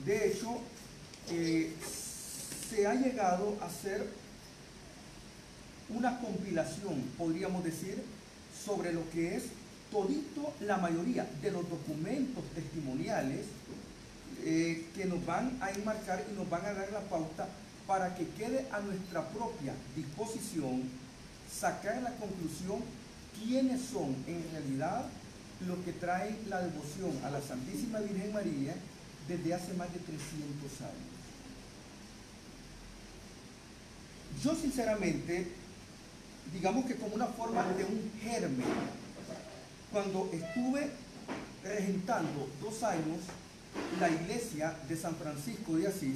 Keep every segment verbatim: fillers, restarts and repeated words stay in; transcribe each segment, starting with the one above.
De hecho, eh, se ha llegado a hacer una compilación, podríamos decir, sobre lo que es todito la mayoría de los documentos testimoniales eh, que nos van a enmarcar y nos van a dar la pauta para que quede a nuestra propia disposición sacar la conclusión quiénes son en realidad los que traen la devoción a la Santísima Virgen María desde hace más de trescientos años. Yo sinceramente, digamos que como una forma de un germen, cuando estuve regentando dos años la iglesia de San Francisco de Asís,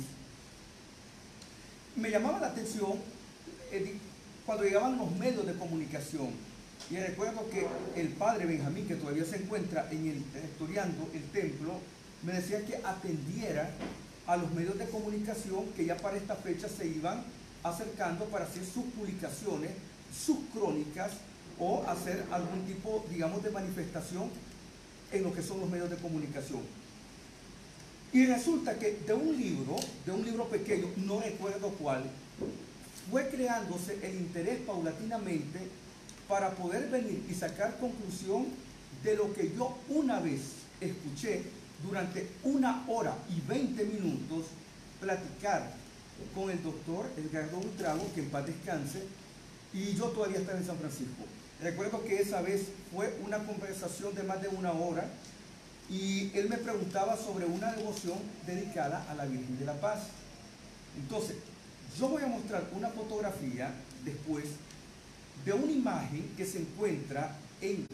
me llamaba la atención eh, cuando llegaban los medios de comunicación. Y recuerdo que el padre Benjamín, que todavía se encuentra en el, rectoreando el templo, me decía que atendiera a los medios de comunicación que ya para esta fecha se iban acercando para hacer sus publicaciones, sus crónicas o hacer algún tipo, digamos, de manifestación en lo que son los medios de comunicación. Y resulta que de un libro, de un libro pequeño, no recuerdo cuál, fue creándose el interés paulatinamente para poder venir y sacar conclusión de lo que yo una vez escuché durante una hora y veinte minutos platicar con el doctor Edgardo Buitrago, que en paz descanse, y yo todavía estaba en San Francisco. Recuerdo que esa vez fue una conversación de más de una hora y él me preguntaba sobre una devoción dedicada a la Virgen de la Paz. Entonces, yo voy a mostrar una fotografía después de una imagen que se encuentra en,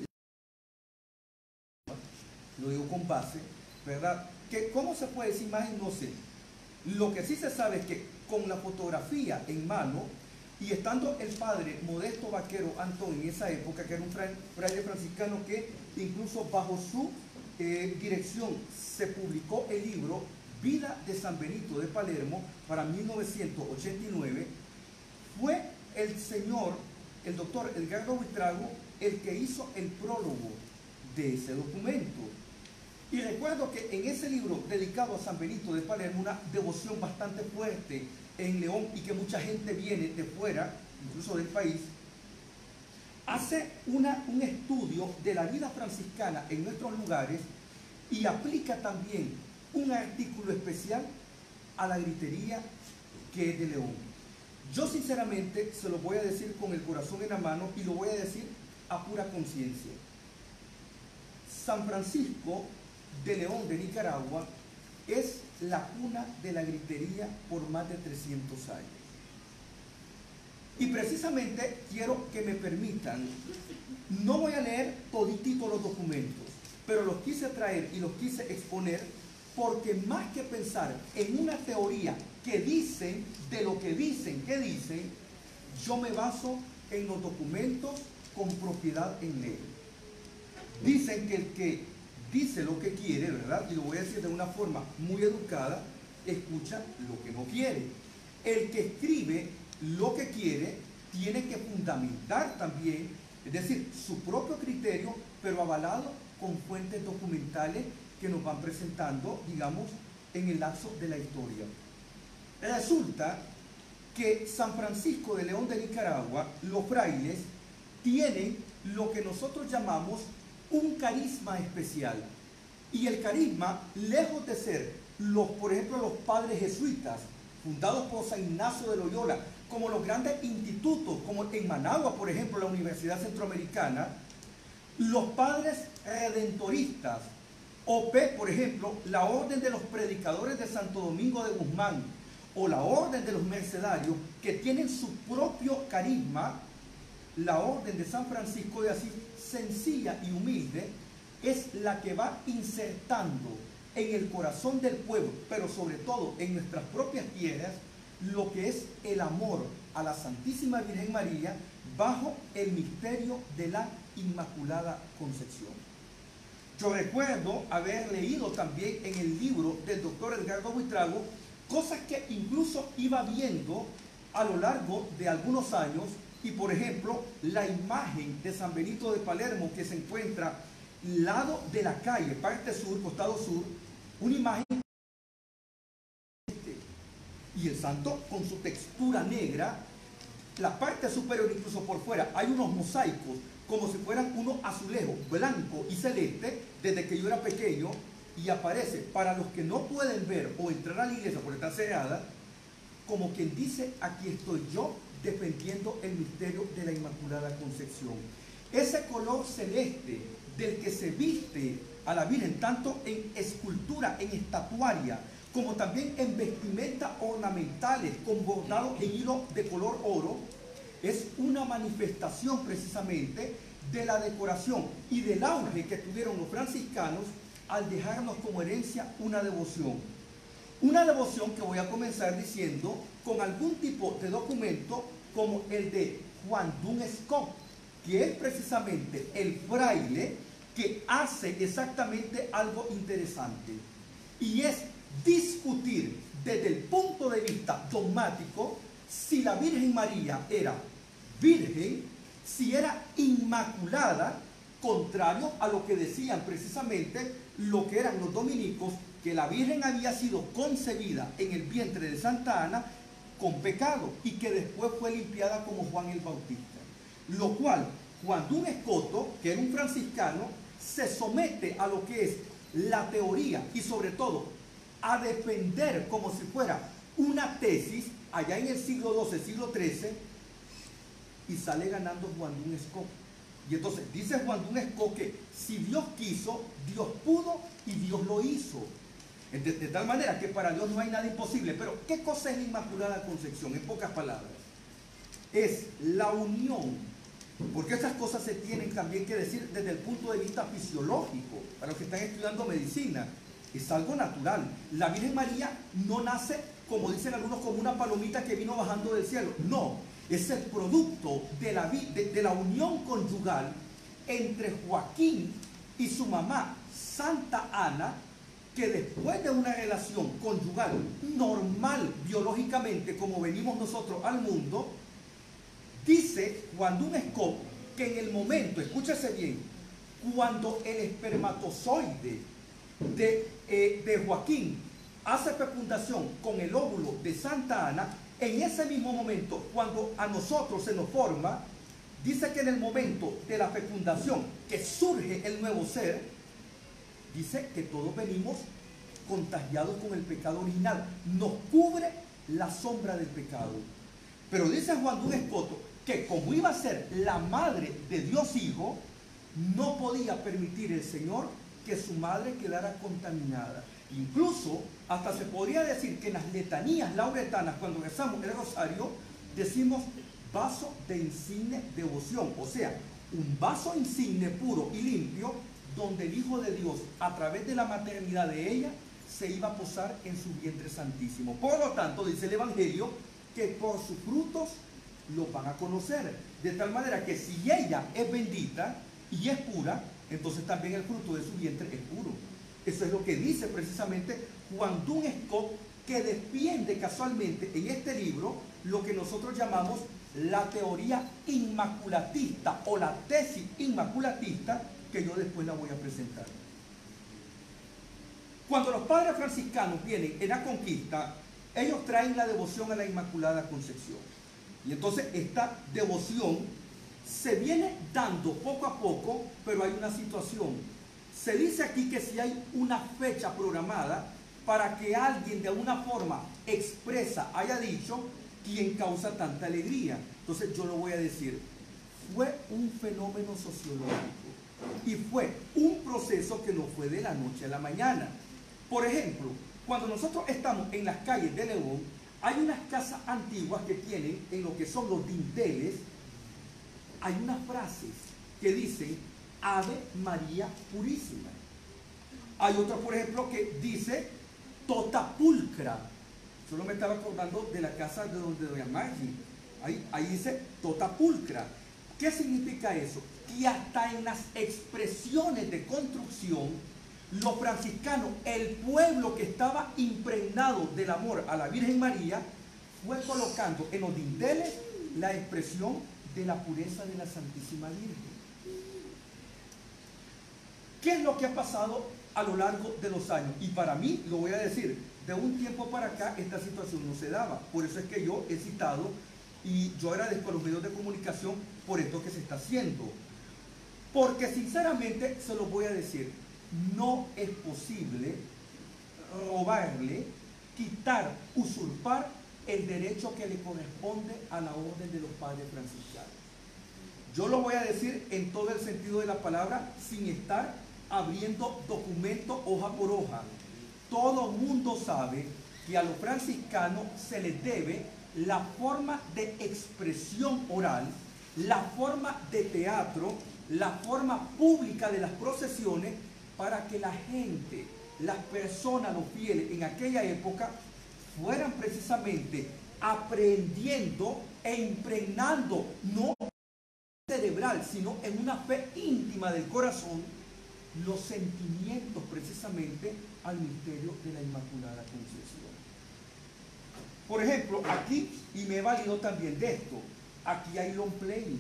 lo digo con base, ¿verdad? Que ¿cómo se puede decir imagen? No sé. Lo que sí se sabe es que con la fotografía en mano y estando el padre Modesto Vaquero Antón en esa época, que era un fraile franciscano que incluso bajo su eh, dirección se publicó el libro Vida de San Benito de Palermo para mil novecientos ochenta y nueve, fue el señor, el doctor Edgardo Buitrago, el que hizo el prólogo de ese documento. Y recuerdo que en ese libro dedicado a San Benito de Palermo, una devoción bastante fuerte en León y que mucha gente viene de fuera, incluso del país, hace una, un estudio de la vida franciscana en nuestros lugares y aplica también un artículo especial a la gritería que es de León. Yo sinceramente se lo voy a decir con el corazón en la mano y lo voy a decir a pura conciencia. San Francisco de León de Nicaragua es la cuna de la gritería por más de trescientos años. Y precisamente quiero que me permitan, no voy a leer toditito los documentos, pero los quise traer y los quise exponer porque más que pensar en una teoría que dicen de lo que dicen que dicen, yo me baso en los documentos con propiedad en ley. Dicen que el que dice lo que quiere, ¿verdad? Y lo voy a decir de una forma muy educada, escucha lo que no quiere. El que escribe lo que quiere tiene que fundamentar también, es decir, su propio criterio, pero avalado con fuentes documentales que nos van presentando, digamos, en el lapso de la historia. Resulta que San Francisco de León de Nicaragua, los frailes, tienen lo que nosotros llamamos un carisma especial. Y el carisma, lejos de ser, los, por ejemplo, los padres jesuitas, fundados por San Ignacio de Loyola, como los grandes institutos, como en Managua, por ejemplo, la Universidad Centroamericana, los padres redentoristas, o P, por ejemplo, la Orden de los Predicadores de Santo Domingo de Guzmán, o la Orden de los Mercedarios, que tienen su propio carisma. La Orden de San Francisco de Asís, sencilla y humilde, es la que va insertando en el corazón del pueblo, pero sobre todo en nuestras propias tierras, lo que es el amor a la Santísima Virgen María bajo el misterio de la Inmaculada Concepción. Yo recuerdo haber leído también en el libro del doctor Edgardo Buitrago cosas que incluso iba viendo a lo largo de algunos años. Y por ejemplo, la imagen de San Benito de Palermo que se encuentra lado de la calle, parte sur, costado sur, una imagen y el santo con su textura negra, la parte superior incluso por fuera hay unos mosaicos como si fueran unos azulejos blanco y celeste desde que yo era pequeño, y aparece para los que no pueden ver o entrar a la iglesia por estar cerrada, como quien dice: aquí estoy yo defendiendo el misterio de la Inmaculada Concepción. Ese color celeste del que se viste a la Virgen, tanto en escultura, en estatuaria, como también en vestimentas ornamentales con bordados en hilo de color oro, es una manifestación precisamente de la decoración y del auge que tuvieron los franciscanos al dejarnos como herencia una devoción. Una devoción que voy a comenzar diciendo con algún tipo de documento como el de Juan Duns Scotus, que es precisamente el fraile que hace exactamente algo interesante, y es discutir desde el punto de vista dogmático si la Virgen María era virgen, si era inmaculada, contrario a lo que decían precisamente lo que eran los dominicos, que la Virgen había sido concebida en el vientre de Santa Ana con pecado y que después fue limpiada como Juan el Bautista. Lo cual Juan Duns Scotus, que era un franciscano, se somete a lo que es la teoría y sobre todo a defender como si fuera una tesis allá en el siglo doce, siglo trece, y sale ganando Juan Duns Scotus. Y entonces dice Juan Duns Scotus que si Dios quiso, Dios pudo y Dios lo hizo. De, de tal manera que para Dios no hay nada imposible. Pero ¿qué cosa es la Inmaculada Concepción? En pocas palabras, es la unión, porque estas cosas se tienen también que decir desde el punto de vista fisiológico. Para los que están estudiando medicina, es algo natural. La Virgen María no nace, como dicen algunos, como una palomita que vino bajando del cielo. No, es el producto de la, de, de la unión conyugal entre Joaquín y su mamá Santa Ana, que después de una relación conyugal normal biológicamente como venimos nosotros al mundo, dice Juan Duns Scotus que en el momento, escúchese bien, cuando el espermatozoide de, eh, de Joaquín hace fecundación con el óvulo de Santa Ana, en ese mismo momento, cuando a nosotros se nos forma, dice que en el momento de la fecundación que surge el nuevo ser, dice que todos venimos contagiados con el pecado original. Nos cubre la sombra del pecado. Pero dice Juan Duns Scotus que como iba a ser la madre de Dios Hijo, no podía permitir el Señor que su madre quedara contaminada. Incluso hasta se podría decir que en las letanías lauretanas, cuando rezamos el rosario, decimos vaso de insigne devoción, o sea, un vaso insigne puro y limpio, donde el Hijo de Dios, a través de la maternidad de ella, se iba a posar en su vientre santísimo. Por lo tanto, dice el Evangelio, que por sus frutos los van a conocer. De tal manera que si ella es bendita y es pura, entonces también el fruto de su vientre es puro. Eso es lo que dice precisamente Juan Duns Scotus, que defiende casualmente en este libro lo que nosotros llamamos la teoría inmaculatista o la tesis inmaculatista, que yo después la voy a presentar. Cuando los padres franciscanos vienen en la conquista, ellos traen la devoción a la Inmaculada Concepción. Y entonces esta devoción se viene dando poco a poco, pero hay una situación. Se dice aquí que si hay una fecha programada para que alguien de alguna forma expresa haya dicho quién causa tanta alegría. Entonces yo lo voy a decir, fue un fenómeno sociológico y fue un proceso que no fue de la noche a la mañana. Por ejemplo, cuando nosotros estamos en las calles de León, hay unas casas antiguas que tienen en lo que son los dinteles, hay unas frases que dicen Ave María Purísima. Hay otra, por ejemplo, que dice Tota Pulcra. Solo me estaba acordando de la casa de donde doña Maggie. Ahí, ahí dice Tota Pulcra. ¿Qué significa eso? Que hasta en las expresiones de construcción, los franciscanos, el pueblo que estaba impregnado del amor a la Virgen María, fue colocando en los dinteles la expresión de la pureza de la Santísima Virgen. ¿Qué es lo que ha pasado a lo largo de los años? Y para mí, lo voy a decir, de un tiempo para acá esta situación no se daba. Por eso es que yo he citado y yo agradezco a los medios de comunicación por esto que se está haciendo. Porque sinceramente se lo voy a decir, no es posible robarle, quitar, usurpar el derecho que le corresponde a la orden de los padres franciscanos. Yo lo voy a decir en todo el sentido de la palabra, sin estar abriendo documento hoja por hoja. Todo mundo sabe que a los franciscanos se les debe la forma de expresión oral, la forma de teatro, la forma pública de las procesiones, para que la gente, las personas, los fieles en aquella época fueran precisamente aprendiendo e impregnando, no cerebral, sino en una fe íntima del corazón, los sentimientos precisamente al misterio de la Inmaculada Concepción. Por ejemplo, aquí, y me he valido también de esto, aquí hay long play,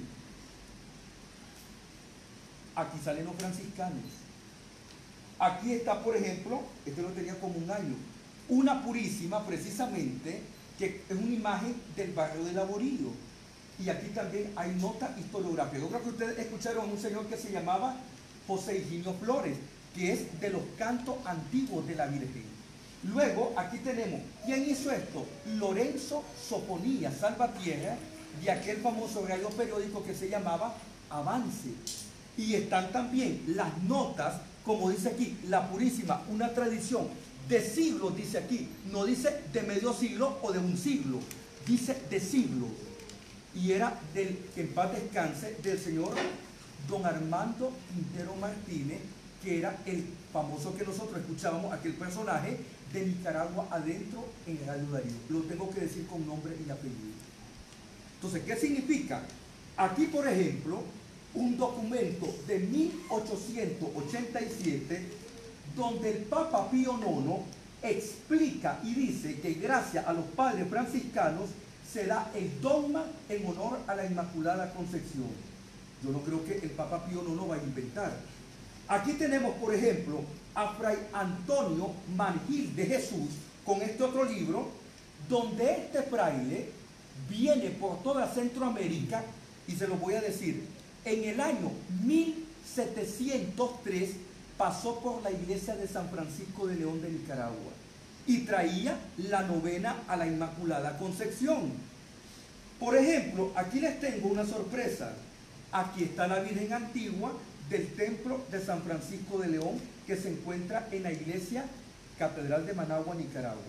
aquí salen los franciscanos, aquí está, por ejemplo, este lo tenía como un año, una purísima precisamente, que es una imagen del barrio de Laborillo, y aquí también hay nota historiográfica. Yo creo que ustedes escucharon a un señor que se llamaba José Higinio Flores, que es de los cantos antiguos de la Virgen. Luego, aquí tenemos, ¿quién hizo esto? Lorenzo Soponía Salvatierra, de aquel famoso radio periódico que se llamaba Avance. Y están también las notas, como dice aquí, la Purísima, una tradición de siglos, dice aquí, no dice de medio siglo o de un siglo, dice de siglos. Y era del, que en paz descanse, del señor don Armando Quintero Martínez, que era el famoso que nosotros escuchábamos, aquel personaje de Nicaragua Adentro en Radio Darío. Lo tengo que decir con nombre y apellido. Entonces, ¿qué significa? Aquí, por ejemplo, un documento de mil ochocientos ochenta y siete, donde el Papa Pío nono explica y dice que gracias a los padres franciscanos se da el dogma en honor a la Inmaculada Concepción. Yo no creo que el Papa Pío nono vaya a inventar. Aquí tenemos, por ejemplo, a Fray Antonio Mangil de Jesús, con este otro libro, donde este fraile viene por toda Centroamérica, y se lo voy a decir, en el año mil setecientos tres pasó por la iglesia de San Francisco de León de Nicaragua y traía la novena a la Inmaculada Concepción. Por ejemplo, aquí les tengo una sorpresa. Aquí está la Virgen Antigua del templo de San Francisco de León, que se encuentra en la iglesia Catedral de Managua, Nicaragua.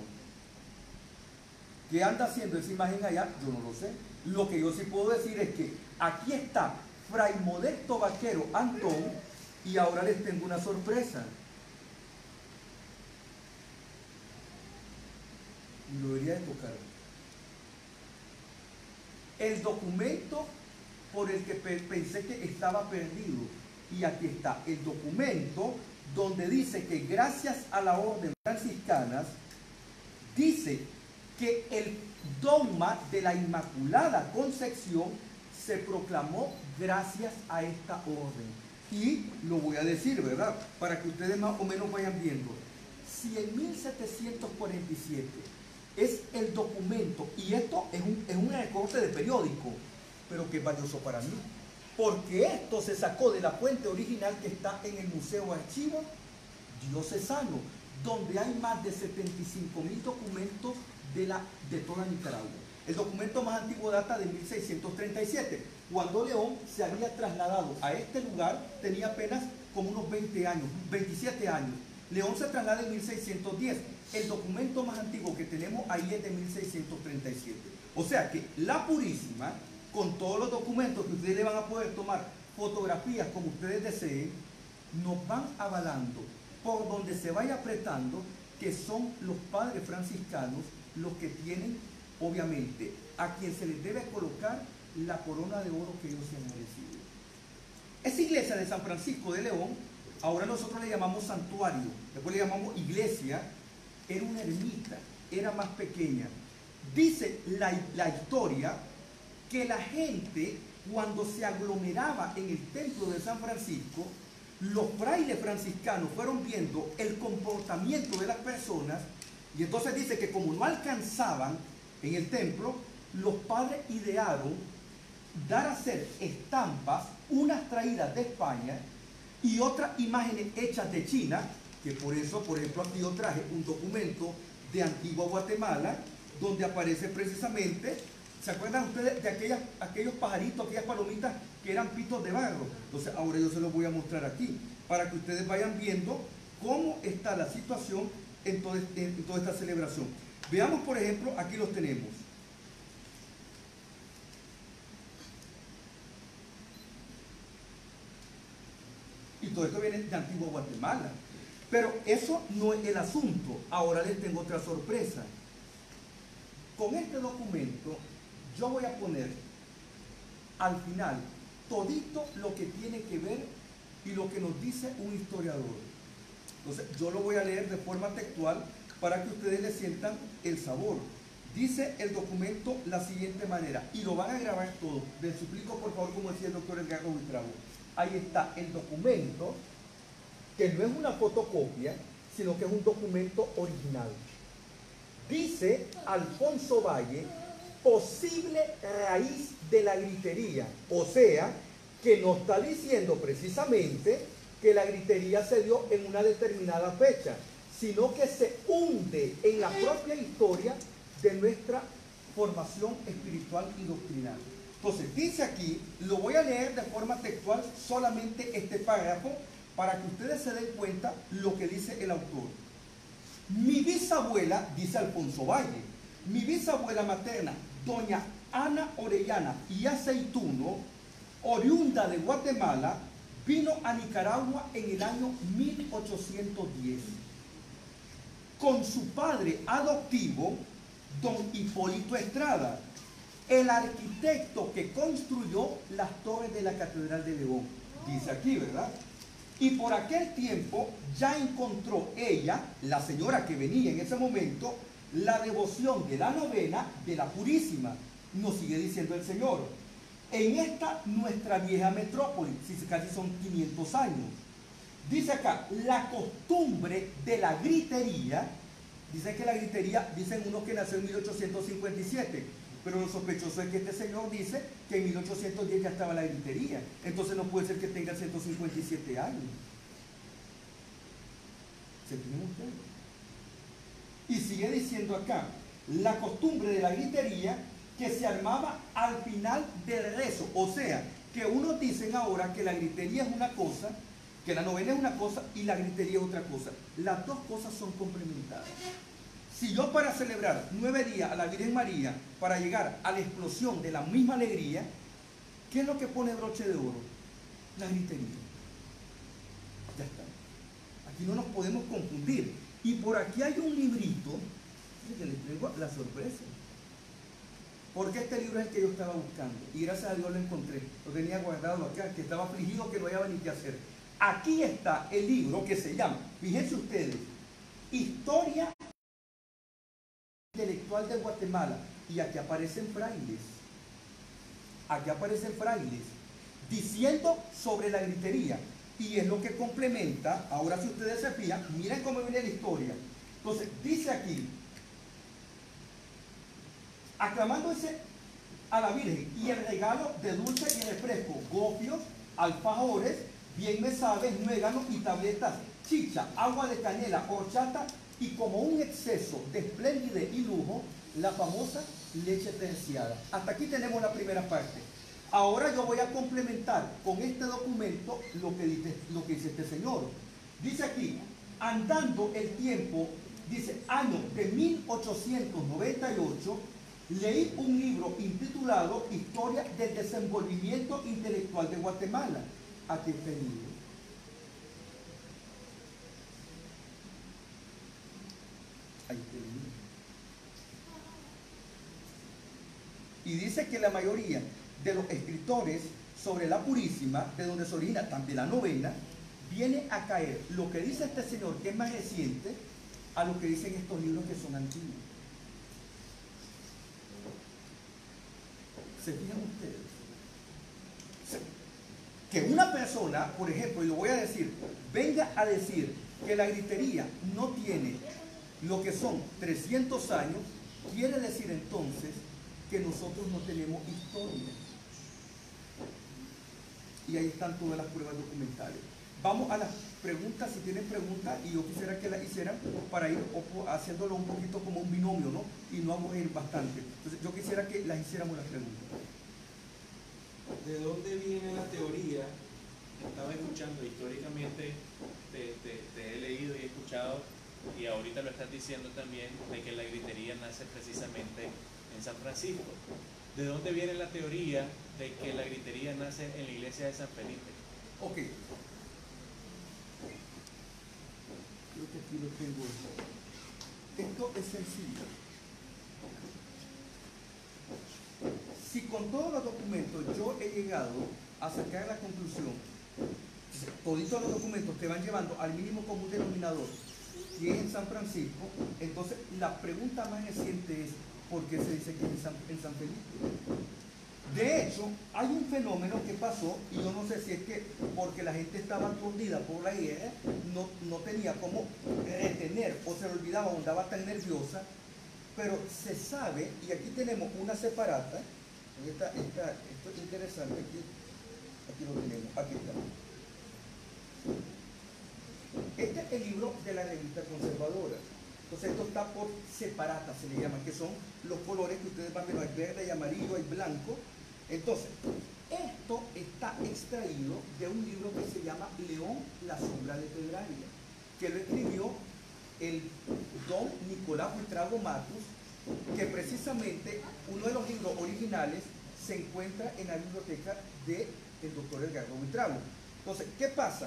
¿Qué anda haciendo esa imagen allá? Yo no lo sé. Lo que yo sí puedo decir es que aquí está Fray Modesto Vaquero Antón, y ahora les tengo una sorpresa. Y lo debería de tocar. El documento por el que pensé que estaba perdido. Y aquí está el documento donde dice que gracias a la orden franciscana, dice que el dogma de la Inmaculada Concepción se proclamó gracias a esta orden. Y lo voy a decir, ¿verdad? Para que ustedes más o menos vayan viendo. Si en mil setecientos cuarenta y siete es el documento, y esto es un, es un recorte de periódico, pero que es valioso para mí, porque esto se sacó de la fuente original que está en el Museo Archivo Diocesano, donde hay más de setenta y cinco mil documentos de, la, de toda Nicaragua. El documento más antiguo data de mil seiscientos treinta y siete, cuando León se había trasladado a este lugar, tenía apenas como unos veinte años, veintisiete años. León se traslada en mil seiscientos diez. El documento más antiguo que tenemos ahí es de mil seiscientos treinta y siete. O sea que la Purísima, con todos los documentos que ustedes le van a poder tomar fotografías como ustedes deseen, nos van avalando por donde se vaya apretando que son los padres franciscanos los que tienen, obviamente, a quien se les debe colocar la corona de oro que ellos se han merecido. Esa iglesia de San Francisco de León, ahora nosotros le llamamos santuario, después le llamamos iglesia, era una ermita, era más pequeña. Dice la, la historia que la gente, cuando se aglomeraba en el templo de San Francisco, los frailes franciscanos fueron viendo el comportamiento de las personas Y entonces dice que como no alcanzaban en el templo, los padres idearon dar a hacer estampas, unas traídas de España y otras imágenes hechas de China, que por eso, por ejemplo, aquí yo traje un documento de Antigua Guatemala, donde aparece precisamente, ¿se acuerdan ustedes de aquellas, aquellos pajaritos, aquellas palomitas que eran pitos de barro? Entonces ahora yo se los voy a mostrar aquí, para que ustedes vayan viendo cómo está la situación en toda, en toda esta celebración. Veamos, por ejemplo, aquí los tenemos. Y todo esto viene de Antigua Guatemala. Pero eso no es el asunto. Ahora les tengo otra sorpresa. Con este documento yo voy a poner al final todito lo que tiene que ver y lo que nos dice un historiador. Entonces yo lo voy a leer de forma textual para que ustedes le sientan el sabor. Dice el documento la siguiente manera, y lo van a grabar todo. Les suplico por favor, como decía el doctor Edgardo Buitrago. Ahí está el documento, que no es una fotocopia, sino que es un documento original. Dice Alfonso Valle, posible raíz de la gritería, o sea, que no está diciendo precisamente que la gritería se dio en una determinada fecha, sino que se hunde en la propia historia de nuestra formación espiritual y doctrinal. Entonces, dice aquí, lo voy a leer de forma textual solamente este párrafo para que ustedes se den cuenta lo que dice el autor. Mi bisabuela, dice Alfonso Valle, mi bisabuela materna, doña Ana Orellana y Aceituno, oriunda de Guatemala, vino a Nicaragua en el año mil ochocientos diez. Con su padre adoptivo, don Hipólito Estrada, el arquitecto que construyó las torres de la Catedral de León. Dice aquí, ¿verdad? Y por aquel tiempo ya encontró ella, la señora que venía en ese momento, la devoción de la novena de la Purísima. Nos sigue diciendo el Señor. En esta nuestra vieja metrópoli, si casi son quinientos años. Dice acá, la costumbre de la gritería, dicen que la gritería, dicen unos que nació en mil ochocientos cincuenta y siete, pero lo sospechoso es que este señor dice que en mil ochocientos diez ya estaba la gritería. Entonces no puede ser que tenga ciento cincuenta y siete años. ¿Se entienden ustedes? Y sigue diciendo acá, la costumbre de la gritería que se armaba al final del rezo. O sea, que unos dicen ahora que la gritería es una cosa, que la novena es una cosa y la gritería es otra cosa. Las dos cosas son complementarias. Si yo para celebrar nueve días a la Virgen María, para llegar a la explosión de la misma alegría, ¿qué es lo que pone broche de oro? La gritería. Ya está. Aquí no nos podemos confundir. Y por aquí hay un librito, que les traigo la sorpresa. Porque este libro es el que yo estaba buscando. Y gracias a Dios lo encontré. Lo tenía guardado acá, que estaba afligido que no hallaba ni qué hacer. Aquí está el libro que se llama, fíjense ustedes, Historia Intelectual de Guatemala. Y aquí aparecen frailes. Aquí aparecen frailes diciendo sobre la gritería. Y es lo que complementa, ahora si ustedes se fijan, miren cómo viene la historia. Entonces, dice aquí, aclamándose a la Virgen y el regalo de dulce y refresco, gofios, alfajores, bien me sabes, nueganos y tabletas, chicha, agua de canela, horchata y como un exceso de esplendidez y lujo, la famosa leche terciada. Hasta aquí tenemos la primera parte. Ahora yo voy a complementar con este documento lo que dice, lo que dice este señor. Dice aquí, andando el tiempo, dice año de mil ochocientos noventa y ocho, leí un libro intitulado Historia del Desenvolvimiento Intelectual de Guatemala. Aquí está el libro. Ahí está el libro. Y dice que la mayoría de los escritores sobre la Purísima, de donde se origina también la novena, viene a caer lo que dice este señor, que es más reciente, a lo que dicen estos libros que son antiguos. ¿Se fijan ustedes? Que una persona, por ejemplo, y lo voy a decir, venga a decir que la gritería no tiene lo que son trescientos años, quiere decir entonces que nosotros no tenemos historia. Y ahí están todas las pruebas documentales. Vamos a las preguntas, si tienen preguntas, y yo quisiera que las hicieran para ir haciéndolo un poquito como un binomio, ¿no? Y no aburrir bastante. Entonces yo quisiera que las hiciéramos las preguntas. ¿De dónde viene la teoría? Estaba escuchando históricamente, te, te, te he leído y he escuchado, y ahorita lo estás diciendo también, de que la gritería nace precisamente en San Francisco. ¿De dónde viene la teoría de que la gritería nace en la iglesia de San Felipe? Ok. Creo que aquí lo tengo. Esto es sencillo. Si con todos los documentos yo he llegado a sacar la conclusión, todos los documentos te van llevando al mínimo común denominador, que es en San Francisco, entonces la pregunta más reciente es, ¿por qué se dice que es en San, en San Felipe? De hecho, hay un fenómeno que pasó, y yo no sé si es que porque la gente estaba aturdida por la guerra, no, no tenía cómo retener, o se le olvidaba o andaba tan nerviosa, pero se sabe, y aquí tenemos una separata, esta, esta, esto es interesante, aquí, aquí lo tenemos, aquí está. Este es el libro de la revista conservadora. Entonces esto está por separata, se le llama, que son los colores que ustedes van viendo, hay verde, hay amarillo, hay blanco. Entonces, esto está extraído de un libro que se llama León, la sombra de Pedraria, que lo escribió el don Nicolás Buitrago Matus, que precisamente uno de los libros originales se encuentra en la biblioteca del doctor Edgardo Buitrago. Entonces, ¿qué pasa?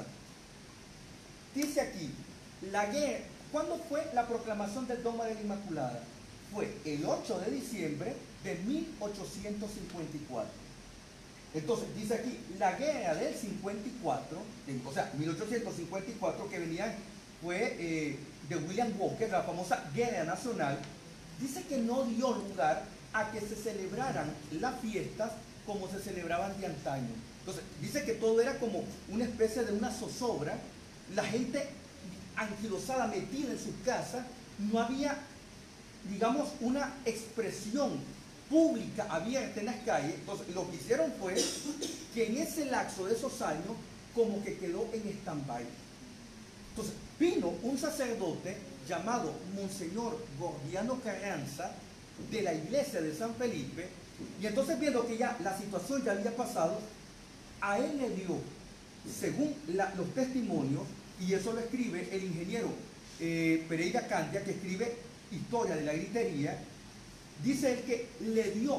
Dice aquí, la guerra, ¿cuándo fue la proclamación del dogma de la Inmaculada? Fue el ocho de diciembre de mil ochocientos cincuenta y cuatro. Entonces, dice aquí, la guerra del cincuenta y cuatro, o sea, mil ochocientos cincuenta y cuatro, que venía, fue eh, de William Walker, la famosa Guerra Nacional, dice que no dio lugar a que se celebraran las fiestas como se celebraban de antaño. Entonces, dice que todo era como una especie de una zozobra, la gente anquilosada, metida en sus casas, no había, digamos, una expresión pública abierta en las calles. Entonces, lo que hicieron fue que en ese lapso de esos años, como que quedó en stand-by. Entonces, vino un sacerdote llamado Monseñor Gordiano Carranza, de la iglesia de San Felipe, y entonces viendo que ya la situación ya había pasado, a él le dio, según la, los testimonios, y eso lo escribe el ingeniero eh, Pereira Candia, que escribe Historia de la Gritería, dice él que le dio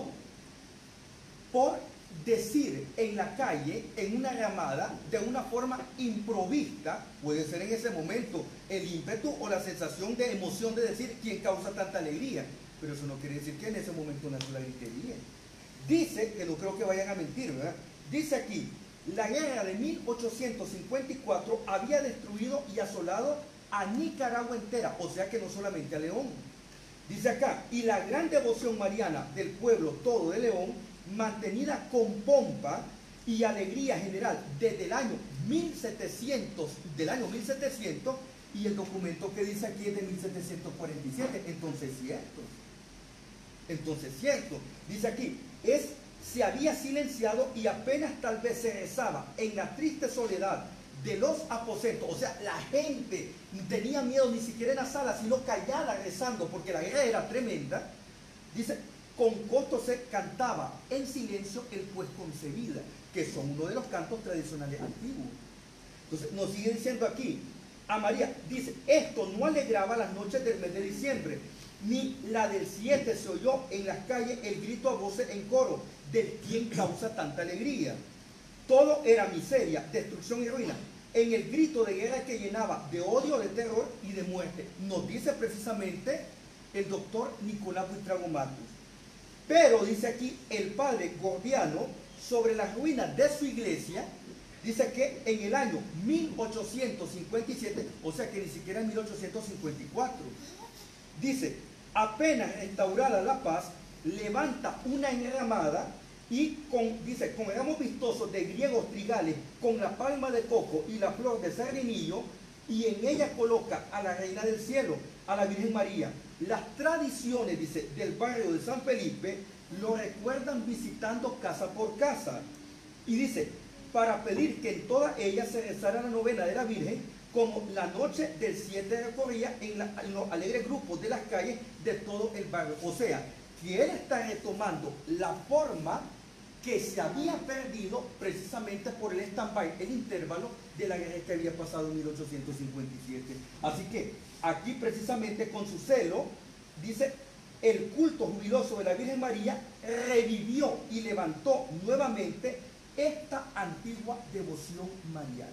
por decir en la calle, en una llamada, de una forma improvista, puede ser en ese momento el ímpetu o la sensación de emoción de decir quién causa tanta alegría, pero eso no quiere decir que en ese momento nació la gritería. Dice, que no creo que vayan a mentir, ¿verdad? Dice aquí, la guerra de mil ochocientos cincuenta y cuatro había destruido y asolado a Nicaragua entera, o sea que no solamente a León. Dice acá, y la gran devoción mariana del pueblo todo de León, mantenida con pompa y alegría general desde el año mil setecientos, del año mil setecientos, y el documento que dice aquí es de mil setecientos cuarenta y siete, entonces cierto. Entonces cierto. Dice aquí, es... se había silenciado y apenas tal vez se rezaba en la triste soledad de los aposentos. O sea, la gente tenía miedo ni siquiera en la sala, sino callada rezando, porque la guerra era tremenda. Dice, con costo se cantaba en silencio el pues concebida, que son uno de los cantos tradicionales antiguos. Entonces, nos sigue diciendo aquí, a María, dice, esto no alegraba las noches del mes de diciembre, ni la del siete se oyó en las calles el grito a voces en coro, del quien causa tanta alegría. Todo era miseria, destrucción y ruina, en el grito de guerra que llenaba de odio, de terror y de muerte. Nos dice precisamente el doctor Nicolás Buitrago Matus. Pero dice aquí el padre Gordiano, sobre las ruinas de su iglesia, dice que en el año mil ochocientos cincuenta y siete, o sea que ni siquiera en mil ochocientos cincuenta y cuatro, dice, apenas restaurada la paz, levanta una enramada y con, dice, con ramos vistosos de griegos trigales, con la palma de coco y la flor de sardinillo, y en ella coloca a la reina del cielo, a la Virgen María. Las tradiciones, dice, del barrio de San Felipe lo recuerdan visitando casa por casa. Y dice, para pedir que en todas ellas se rezara la novena de la Virgen, como la noche del siete recorría en, la, en los alegres grupos de las calles de todo el barrio. O sea, que él está retomando la forma que se había perdido precisamente por el stand-by, el intervalo de la guerra que había pasado en mil ochocientos cincuenta y siete. Así que aquí precisamente con su celo, dice, el culto jubiloso de la Virgen María revivió y levantó nuevamente esta antigua devoción mariana.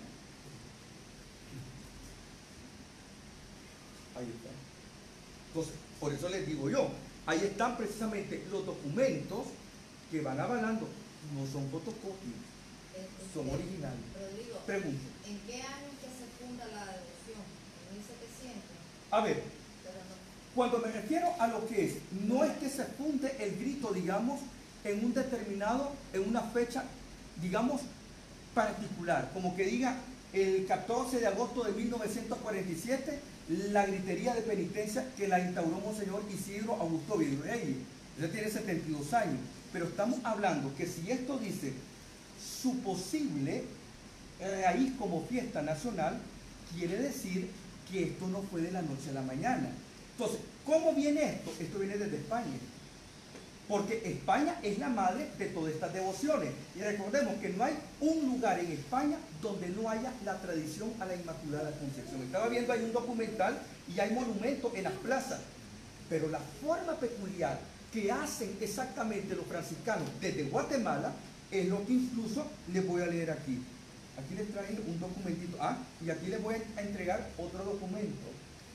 Ahí está. Entonces, por eso les digo yo, ahí están precisamente los documentos que van avalando. No son fotocopias, son originales. Rodrigo, Pregunto. ¿en qué año es que se funda la devoción? ¿En mil setecientos? A ver, Pero no. cuando me refiero a lo que es, no es que se funde el grito, digamos, en un determinado, en una fecha, digamos, particular, como que diga el catorce de agosto de mil novecientos cuarenta y siete, la gritería de penitencia que la instauró Monseñor Isidro Augusto Virreyes. Ya tiene setenta y dos años, pero estamos hablando que si esto dice su posible raíz como fiesta nacional, quiere decir que esto no fue de la noche a la mañana. Entonces, ¿cómo viene esto? Esto viene desde España, porque España es la madre de todas estas devociones. Y recordemos que no hay un lugar en España donde no haya la tradición a la Inmaculada Concepción. Estaba viendo ahí un documental y hay monumentos en las plazas, pero la forma peculiar que hacen exactamente los franciscanos desde Guatemala es lo que incluso les voy a leer aquí. Aquí les traje un documentito, ah, y aquí les voy a entregar otro documento.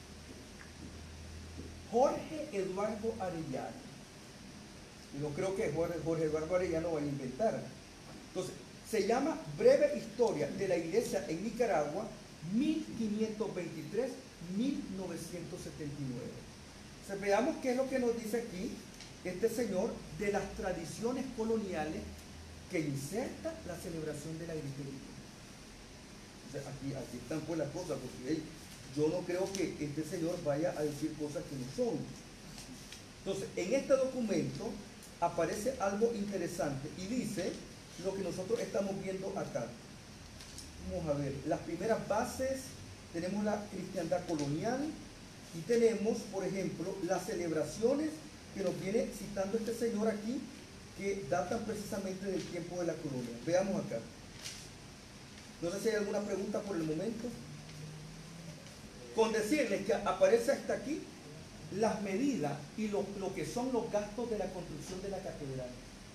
Jorge Eduardo Arellano. Yo creo que Jorge, Jorge Eduardo Arellano va a inventar. Entonces, se llama Breve Historia de la Iglesia en Nicaragua, mil quinientos veintitrés a mil novecientos setenta y nueve. O sea, veamos qué es lo que nos dice aquí este señor de las tradiciones coloniales que inserta la celebración de la gritería. O sea, aquí, aquí están pues las cosas, porque hey, yo no creo que este señor vaya a decir cosas que no son. Entonces, en este documento aparece algo interesante y dice lo que nosotros estamos viendo acá. Vamos a ver, las primeras bases, tenemos la cristiandad colonial y tenemos, por ejemplo, las celebraciones que nos viene citando este señor aquí, que datan precisamente del tiempo de la colonia. Veamos acá. No sé si hay alguna pregunta por el momento. Con decirles que aparece hasta aquí las medidas y lo, lo que son los gastos de la construcción de la catedral.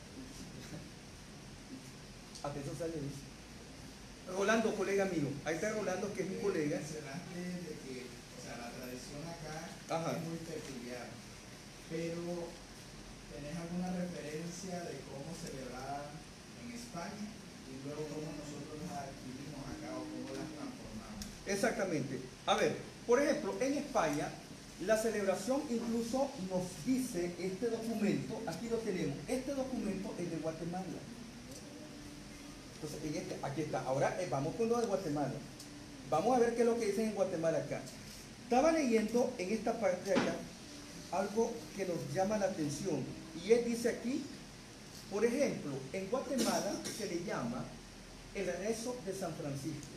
Atención, sale dice. Rolando, colega mío. Ahí está Rolando, que es mi colega. Mencionaste de que, o sea, la tradición acá Ajá. es muy peculiar, pero ¿tenés alguna referencia de cómo celebrar en España y luego cómo nosotros las adquirimos acá o cómo las transformamos? Exactamente. A ver, por ejemplo, en España, la celebración incluso nos dice este documento, aquí lo tenemos, este documento es de Guatemala. Entonces, en este, aquí está. Ahora eh, vamos con lo de Guatemala. Vamos a ver qué es lo que dicen en Guatemala acá. Estaba leyendo en esta parte de acá algo que nos llama la atención. Y él dice aquí, por ejemplo, en Guatemala se le llama el rezo de San Francisco.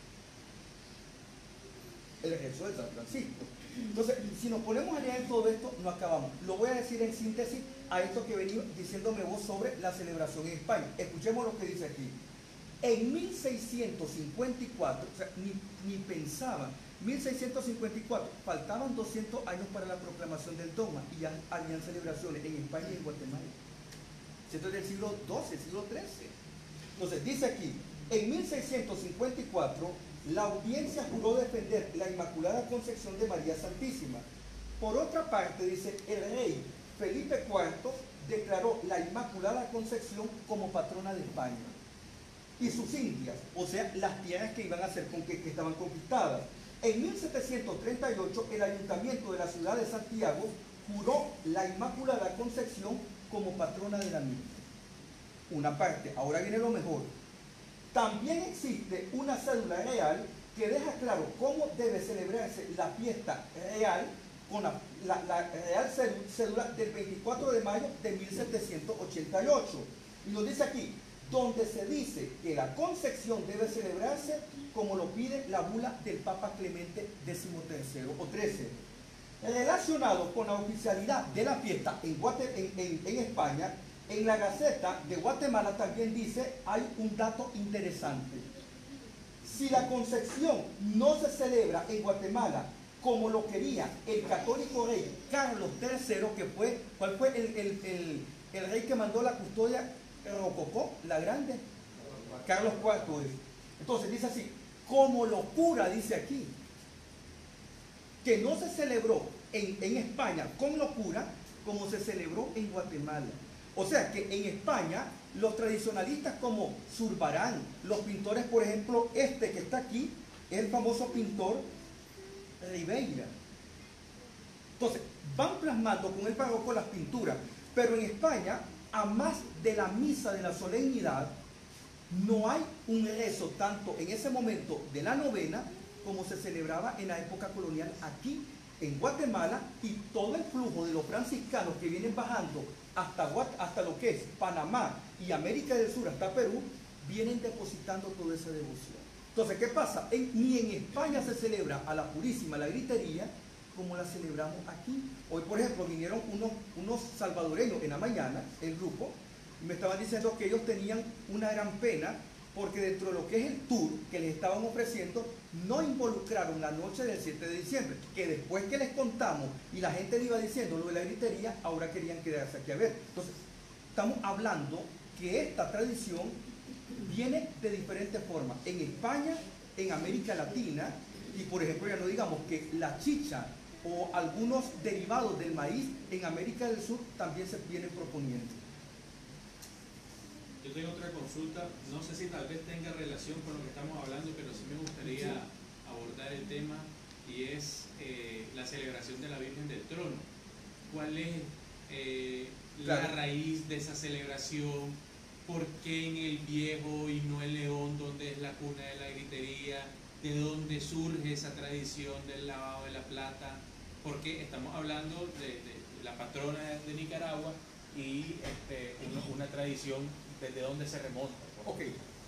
El rezo de San Francisco. Entonces, si nos ponemos a leer todo esto, no acabamos. Lo voy a decir en síntesis a esto que venía diciéndome vos sobre la celebración en España. Escuchemos lo que dice aquí. En mil seiscientos cincuenta y cuatro, o sea, ni, ni pensaban, mil seiscientos cincuenta y cuatro, faltaban doscientos años para la proclamación del dogma y ya habían celebraciones en España y en Guatemala. Esto es del siglo doce, siglo trece. Entonces, dice aquí, en mil seiscientos cincuenta y cuatro, la audiencia juró defender la Inmaculada Concepción de María Santísima. Por otra parte, dice, el rey Felipe cuarto declaró la Inmaculada Concepción como patrona de España y sus indias, o sea, las tierras que iban a ser que, que estaban conquistadas. En mil setecientos treinta y ocho, el ayuntamiento de la ciudad de Santiago juró la Inmaculada Concepción como patrona de la misma. Una parte, ahora viene lo mejor. También existe una cédula real que deja claro cómo debe celebrarse la fiesta real con la, la, la Real Cédula del veinticuatro de mayo de mil setecientos ochenta y ocho. Y nos dice aquí, donde se dice que la concepción debe celebrarse como lo pide la bula del Papa Clemente decimotercero o trece. Relacionado con la oficialidad de la fiesta en, Guate, en, en, en España, en la Gaceta de Guatemala también dice, hay un dato interesante. Si la Concepción no se celebra en Guatemala como lo quería el católico rey Carlos tercero, que fue, ¿cuál fue el, el, el, el rey que mandó la custodia rococó, la grande? Carlos cuarto. Entonces dice así, como locura, dice aquí, que no se celebró en, en España con locura como se celebró en Guatemala. O sea que en España los tradicionalistas como Zurbarán, los pintores, por ejemplo, este que está aquí, es el famoso pintor Ribeira. Entonces, van plasmando con el barroco las pinturas, pero en España, a más de la misa de la solemnidad, no hay un rezo tanto en ese momento de la novena como se celebraba en la época colonial aquí en Guatemala, y todo el flujo de los franciscanos que vienen bajando hasta, hasta lo que es Panamá y América del Sur, hasta Perú, vienen depositando toda esa devoción. Entonces, ¿qué pasa? En, ni en España se celebra a la Purísima la gritería como la celebramos aquí. Hoy, por ejemplo, vinieron unos, unos salvadoreños en la mañana, el grupo, y me estaban diciendo que ellos tenían una gran pena porque dentro de lo que es el tour que les estaban ofreciendo, no involucraron la noche del siete de diciembre, que después que les contamos y la gente le iba diciendo lo de la gritería, ahora querían quedarse aquí a ver. Entonces, estamos hablando que esta tradición viene de diferentes formas. En España, en América Latina, y por ejemplo, ya no digamos que la chicha o algunos derivados del maíz en América del Sur también se vienen proponiendo. Yo tengo otra consulta, no sé si tal vez tenga relación con lo que estamos hablando, pero sí me gustaría sí. abordar el tema, y es eh, la celebración de la Virgen del Trono. ¿Cuál es eh, claro. la raíz de esa celebración? ¿Por qué en el Viejo y no en León, donde es la cuna de la gritería? ¿De dónde surge esa tradición del lavado de la plata? Porque estamos hablando de, de la patrona de Nicaragua y este, una, una tradición desde dónde se remonta. Ok.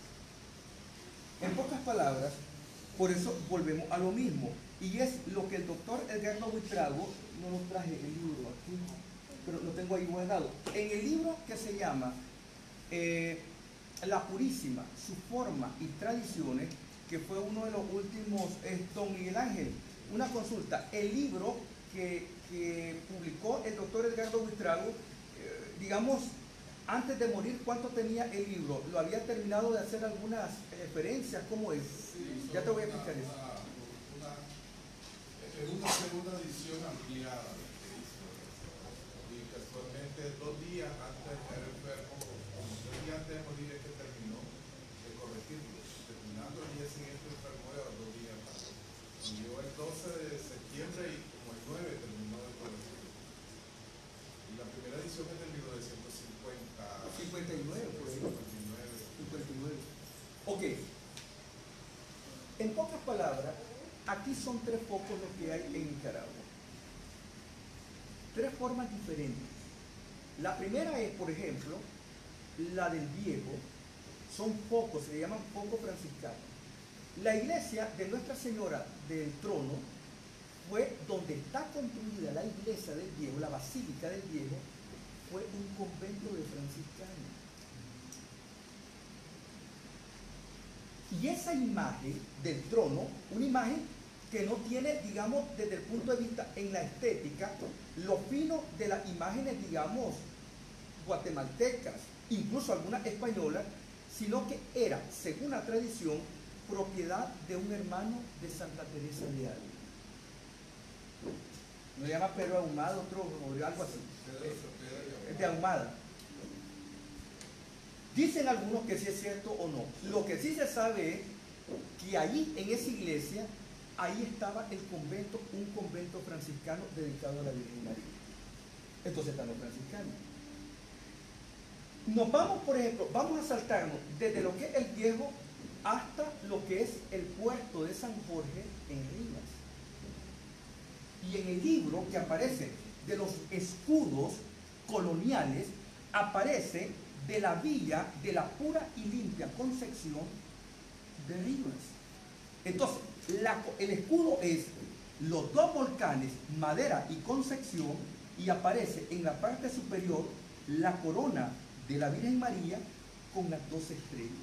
En pocas palabras, por eso volvemos a lo mismo. Y es lo que el doctor Edgardo Buitrago, no lo traje el libro aquí, pero lo tengo ahí guardado. En el libro que se llama eh, La Purísima, su forma y tradiciones, que fue uno de los últimos, es don Miguel Ángel, una consulta. El libro que, que publicó el doctor Edgardo Buitrago, eh, digamos, antes de morir, ¿cuánto tenía el libro? ¿Lo había terminado de hacer algunas referencias? ¿Cómo es? Sí, ya te voy a explicar una, eso. Una, una, una segunda edición ampliada de que hizo. Y casualmente dos días antes de caer enfermo, como tres días antes de morir, es que terminó de corregirlo. Terminando el día siguiente enfermó y a los dos días pasó. Murió el doce de septiembre y como el nueve terminó de corregirlo. Y la primera edición es del libro de ciento cincuenta. cincuenta y nueve, por ahí. cincuenta y nueve. Ok. En pocas palabras, aquí son tres focos lo que hay en Nicaragua. Tres formas diferentes. La primera es, por ejemplo, la del Viejo. Son focos, se llaman focos franciscanos. La iglesia de Nuestra Señora del Trono fue donde está construida la iglesia del Viejo, la Basílica del Viejo, fue un convento de franciscanos. Y esa imagen del trono, una imagen que no tiene, digamos, desde el punto de vista en la estética, lo fino de las imágenes, digamos, guatemaltecas, incluso algunas españolas, sino que era, según la tradición, propiedad de un hermano de Santa Teresa de Ávila. No se llama Pedro Ahumada, otro, o algo así. Es de Ahumada. Dicen algunos que sí es cierto o no. Lo que sí se sabe es que ahí, en esa iglesia, ahí estaba el convento, un convento franciscano dedicado a la Virgen María. Entonces están los franciscanos. Nos vamos, por ejemplo, vamos a saltarnos desde lo que es el Viejo hasta lo que es el puerto de San Jorge en Rivas. Y en el libro que aparece de los escudos coloniales, aparece de la villa de la pura y limpia Concepción de Rivas. Entonces, la, el escudo es los dos volcanes, Madera y Concepción, y aparece en la parte superior la corona de la Virgen María con las dos estrellas.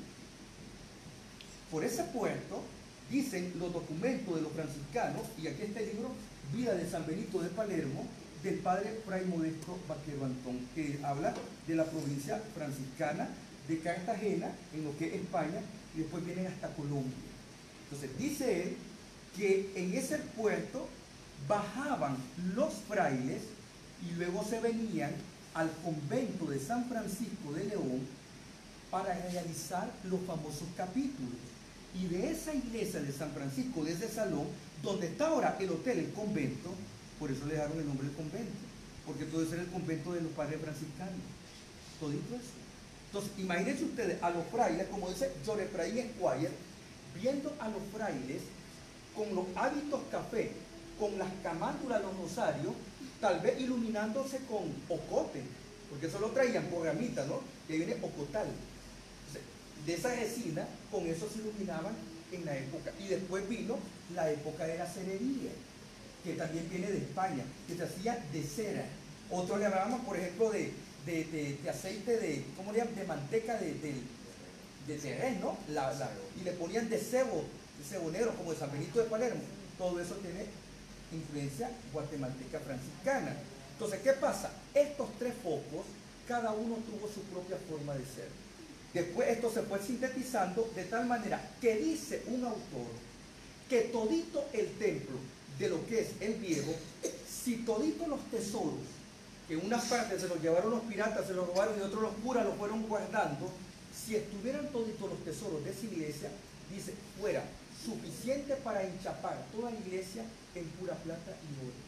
Por ese puerto, dicen los documentos de los franciscanos, y aquí está el libro Vida de San Benito de Palermo, del padre Fray Modesto Vaquero Antón, que habla de la provincia franciscana de Cartagena, en lo que es España, y después vienen hasta Colombia. Entonces dice él que en ese puerto bajaban los frailes y luego se venían al convento de San Francisco de León para realizar los famosos capítulos. Y de esa iglesia de San Francisco, de ese salón, donde está ahora el hotel, el convento, por eso le dieron el nombre del convento, porque todo eso era el convento de los padres franciscanos, todito eso. Entonces, imagínense ustedes a los frailes, como dice John Efraín Esquire, viendo a los frailes con los hábitos café, con las camándulas, los rosarios, tal vez iluminándose con ocote, porque eso lo traían por ramita, ¿no? Que viene ocotal. Entonces, de esa resina, con eso se iluminaban en la época. Y después vino la época de la cerería, que también viene de España, que se hacía de cera. Otros le hablábamos, por ejemplo, de, de, de, de aceite de, ¿cómo le llaman? De manteca de, de, de terreno, ¿no? La, la, y le ponían de cebo, de cebo negro, como de San Benito de Palermo. Todo eso tiene influencia guatemalteca franciscana. Entonces, ¿qué pasa? Estos tres focos, cada uno tuvo su propia forma de ser. Después esto se fue sintetizando de tal manera que dice un autor que todito el templo de lo que es el viejo, si todito los tesoros, que unas partes se los llevaron los piratas, se los robaron y otros los curas los fueron guardando, si estuvieran toditos los tesoros de esa iglesia, dice, fuera suficiente para enchapar toda la iglesia en pura plata y oro.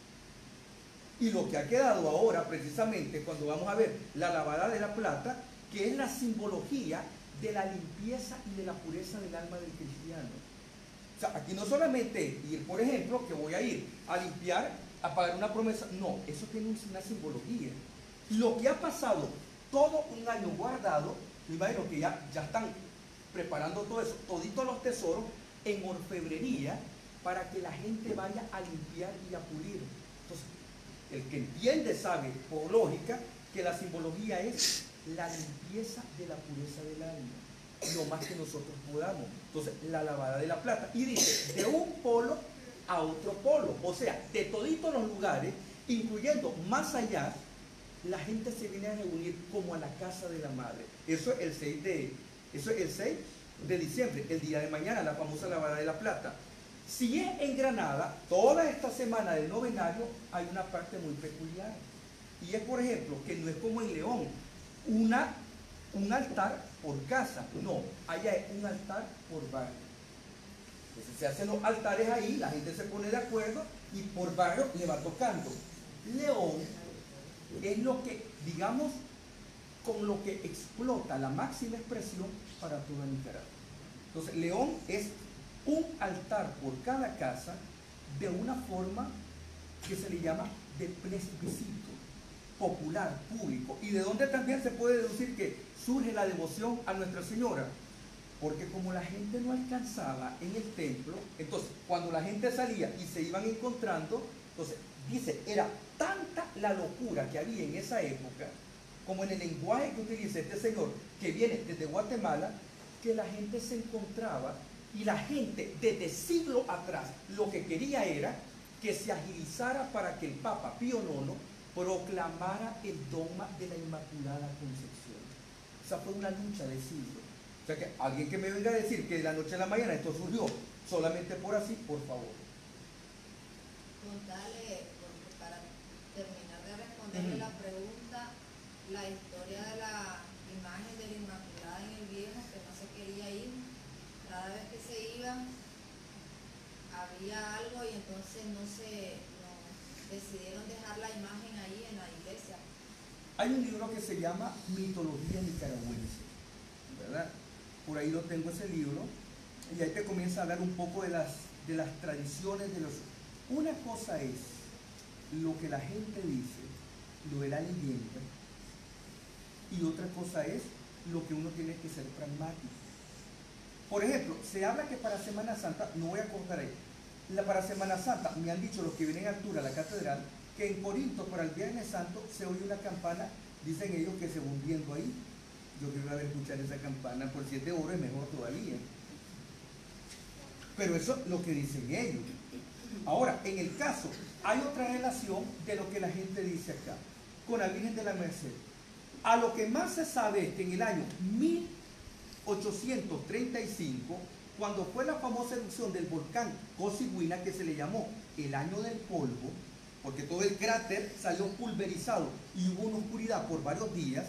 Y lo que ha quedado ahora, precisamente, cuando vamos a ver la lavada de la plata, que es la simbología de la limpieza y de la pureza del alma del cristiano. O sea, aquí no solamente ir, por ejemplo, que voy a ir a limpiar, a pagar una promesa. No, eso tiene una simbología. Lo que ha pasado todo un año guardado, me imagino que ya, ya están preparando todo eso, toditos los tesoros en orfebrería, para que la gente vaya a limpiar y a pulir. Entonces, el que entiende sabe, por lógica, que la simbología es la limpieza de la pureza del alma, lo más que nosotros podamos. Entonces, la lavada de la plata. Y dice, de un polo a otro polo. O sea, de toditos los lugares, incluyendo más allá, la gente se viene a reunir como a la casa de la madre. Eso es el seis de, eso es el seis de diciembre, el día de mañana, la famosa lavada de la plata. Si es en Granada, toda esta semana del novenario hay una parte muy peculiar. Y es, por ejemplo, que no es como en León, una, un altar por casa. No, allá es un altar por barrio. Entonces se hacen los altares ahí, la gente se pone de acuerdo y por barrio le va tocando. León es lo que, digamos, con lo que explota la máxima expresión para toda Nicaragua. Entonces, León es un altar por cada casa de una forma que se le llama de plebiscito, popular, público. Y de donde también se puede deducir que surge la devoción a Nuestra Señora, porque como la gente no alcanzaba en el templo, entonces cuando la gente salía y se iban encontrando, entonces dice, era tanta la locura que había en esa época, como en el lenguaje que utiliza este señor, que viene desde Guatemala, que la gente se encontraba. Y la gente desde siglos atrás lo que quería era que se agilizara para que el Papa Pío nono proclamara el dogma de la Inmaculada Concepción. Esa fue una lucha de siglos. O sea que alguien que me venga a decir que de la noche a la mañana esto surgió solamente por así, por favor. Contarle, porque para terminar de responderle Uh-huh. la pregunta, la historia de la imagen de la Inmaculada en el Viejo, que no se quería ir. Cada vez que se iba había algo y entonces no se no, decidieron dejar la imagen ahí en la iglesia. Hay un libro que se llama Mitología Nicaragüense, ¿verdad? Por ahí lo tengo ese libro, y ahí te comienza a hablar un poco de las, de las tradiciones, de los Una cosa es lo que la gente dice, lo de la leyenda, y otra cosa es lo que uno tiene que ser pragmático. Por ejemplo, se habla que para Semana Santa, no voy a contar ahí, la, para Semana Santa me han dicho los que vienen a altura a la catedral, que en Corinto para el Viernes Santo se oye una campana, dicen ellos que se van viendo ahí. Yo quiero ver escuchar esa campana, por si es de oro es mejor todavía. Pero eso es lo que dicen ellos. Ahora, en el caso, hay otra relación de lo que la gente dice acá, con la Virgen de la Merced. A lo que más se sabe es que en el año mil ochocientos treinta y cinco, cuando fue la famosa erupción del volcán Cosiguina, que se le llamó el año del polvo, porque todo el cráter salió pulverizado y hubo una oscuridad por varios días,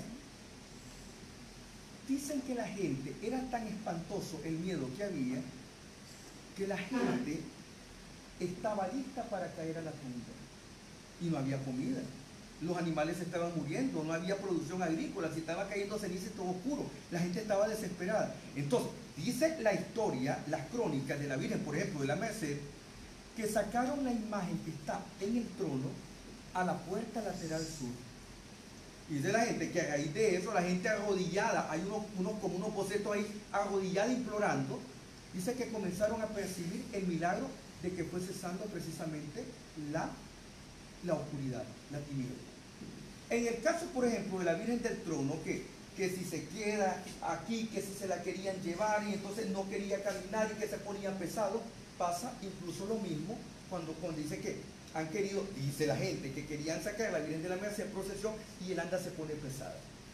dicen que la gente, era tan espantoso el miedo que había, que la gente estaba lista para caer a la tumba y no había comida. Los animales estaban muriendo, no había producción agrícola, se estaba cayendo ceniza y todo oscuro. La gente estaba desesperada. Entonces, dice la historia, las crónicas de la Virgen, por ejemplo, de la Merced, que sacaron la imagen que está en el trono a la puerta lateral sur. Y dice la gente que a raíz de eso, la gente arrodillada, hay unos, unos como unos bocetos ahí, arrodillada implorando, dice que comenzaron a percibir el milagro de que fue cesando precisamente la, la oscuridad, la tiniebla. En el caso, por ejemplo, de la Virgen del Trono, que, que si se queda aquí, que si se la querían llevar y entonces no quería caminar y que se ponía pesado, pasa incluso lo mismo cuando, cuando dice que han querido, dice la gente, que querían sacar a la Virgen de la Merced en procesión y el anda se pone pesada.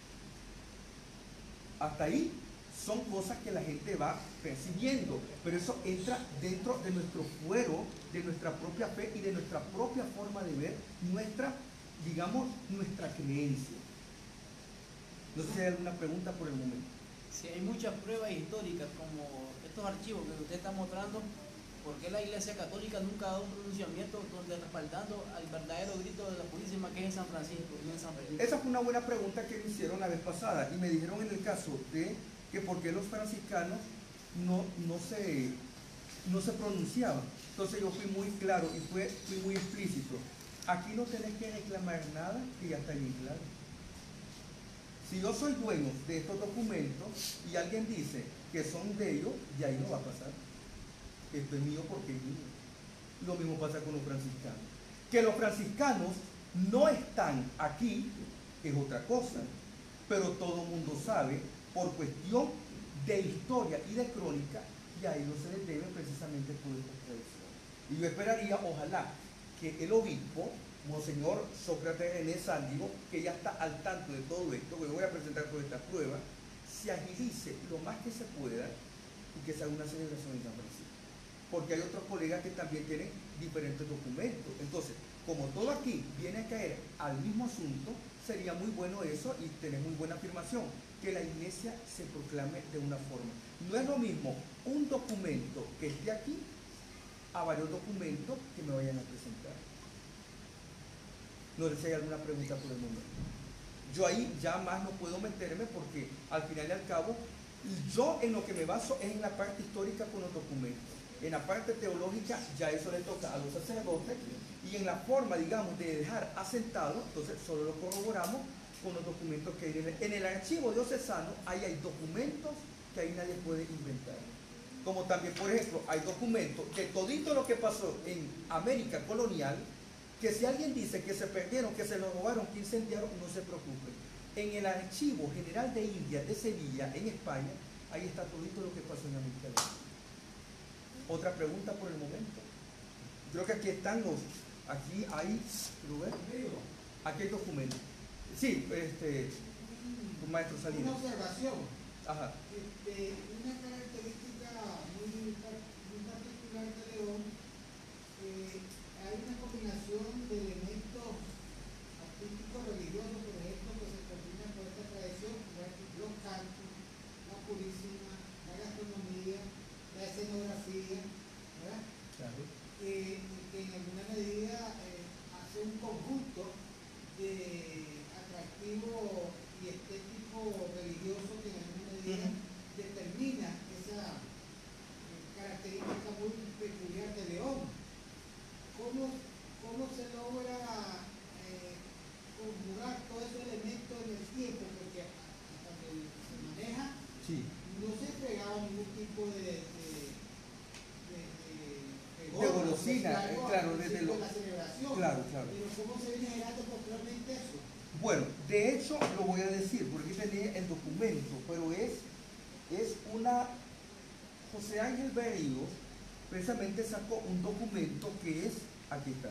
Hasta ahí son cosas que la gente va percibiendo, pero eso entra dentro de nuestro fuero, de nuestra propia fe y de nuestra propia forma de ver nuestra, digamos, nuestra creencia. No sé si hay alguna pregunta por el momento. Si hay muchas pruebas históricas, como estos archivos que usted está mostrando, ¿por qué la Iglesia Católica nunca ha dado un pronunciamiento donde respaldando al verdadero grito de la Purísima que es en San Francisco y en San Felipe? Esa fue una buena pregunta que me hicieron la vez pasada y me dijeron en el caso de que por qué los franciscanos no, no, se, no se pronunciaban. Entonces yo fui muy claro y fue, fui muy explícito. Aquí no tenés que reclamar nada que ya está bien claro. Si yo soy dueño de estos documentos y alguien dice que son de ellos, ya ahí no va a pasar. Esto es mío porque es mío. Lo mismo pasa con los franciscanos. Que los franciscanos no están aquí es otra cosa, pero todo el mundo sabe, por cuestión de historia y de crónica, y a ellos se les debe precisamente toda esta tradición. Y yo esperaría, ojalá, que el obispo, Monseñor Sócrates René Sándigo, que ya está al tanto de todo esto, que yo voy a presentar todas estas pruebas, se agilice lo más que se pueda y que se haga una celebración en San Francisco. Porque hay otros colegas que también tienen diferentes documentos. Entonces, como todo aquí viene a caer al mismo asunto, sería muy bueno eso y tener muy buena afirmación, que la iglesia se proclame de una forma. No es lo mismo un documento que esté aquí a varios documentos que me vayan a presentar. No sé si hay alguna pregunta por el momento. Yo ahí ya más no puedo meterme porque al final y al cabo, yo en lo que me baso es en la parte histórica con los documentos. En la parte teológica ya eso le toca a los sacerdotes y en la forma, digamos, de dejar asentado, entonces solo lo corroboramos con los documentos que hay en el, en el archivo diocesano. Ahí hay documentos que ahí nadie puede inventar. Como también, por ejemplo, hay documentos de todito lo que pasó en América colonial, que si alguien dice que se perdieron, que se lo robaron, que incendiaron, no se preocupe. En el Archivo General de Indias de Sevilla, en España, ahí está todito lo que pasó en América Latina. Otra pregunta por el momento. Creo que aquí están los, aquí hay, Rubén, aquí hay documentos. Sí, este, un maestro Salinas. Una observación. Ajá. Este, una característica muy, muy particular de León, eh, hay una combinación de elementos artísticos religiosos, por ejemplo, que se combinan con esta tradición, los cantos, la Purísima, la gastronomía, la escenografía, ¿verdad? Claro. Eh, que en alguna medida eh, hace un conjunto de atractivo y estético religioso que en alguna medida uh-huh. determina esa eh, característica muy peculiar de León. ¿Cómo cómo se viene generando posteriormente eso? Bueno, de hecho lo voy a decir, porque aquí tenía el documento, pero es, es una... José Ángel Berríos precisamente sacó un documento que es, aquí está.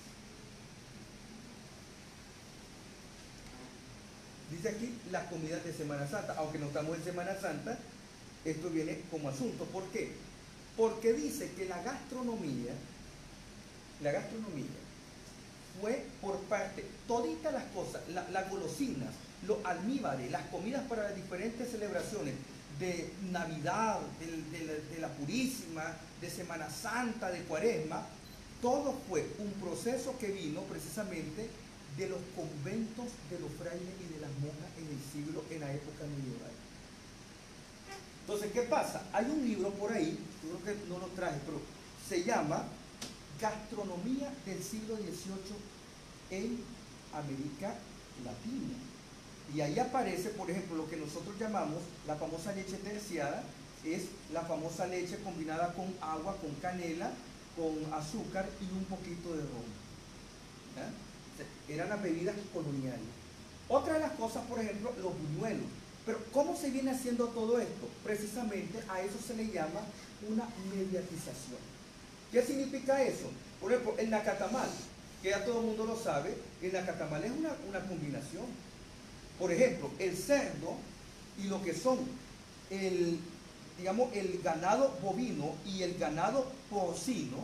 Dice aquí las comidas de Semana Santa, aunque no estamos en Semana Santa, esto viene como asunto. ¿Por qué? Porque dice que la gastronomía, la gastronomía fue por parte, toditas las cosas, la, las golosinas, los almíbares, las comidas para las diferentes celebraciones de Navidad, de, de, la, de la Purísima, de Semana Santa, de Cuaresma, todo fue un proceso que vino precisamente de los conventos de los frailes y de las monjas en el siglo, en la época medieval. Entonces, ¿qué pasa? Hay un libro por ahí, yo creo que no lo traje, pero se llama Gastronomía del siglo dieciocho en América Latina. Y ahí aparece, por ejemplo, lo que nosotros llamamos la famosa leche terciada, es la famosa leche combinada con agua, con canela, con azúcar y un poquito de ron. ¿Ya? Eran las bebidas coloniales. Otra de las cosas, por ejemplo, los buñuelos. Pero ¿cómo se viene haciendo todo esto? Precisamente a eso se le llama una mediatización. ¿Qué significa eso? Por ejemplo, el nacatamal, que ya todo el mundo lo sabe, el nacatamal es una, una combinación. Por ejemplo, el cerdo y lo que son el, digamos, el ganado bovino y el ganado porcino,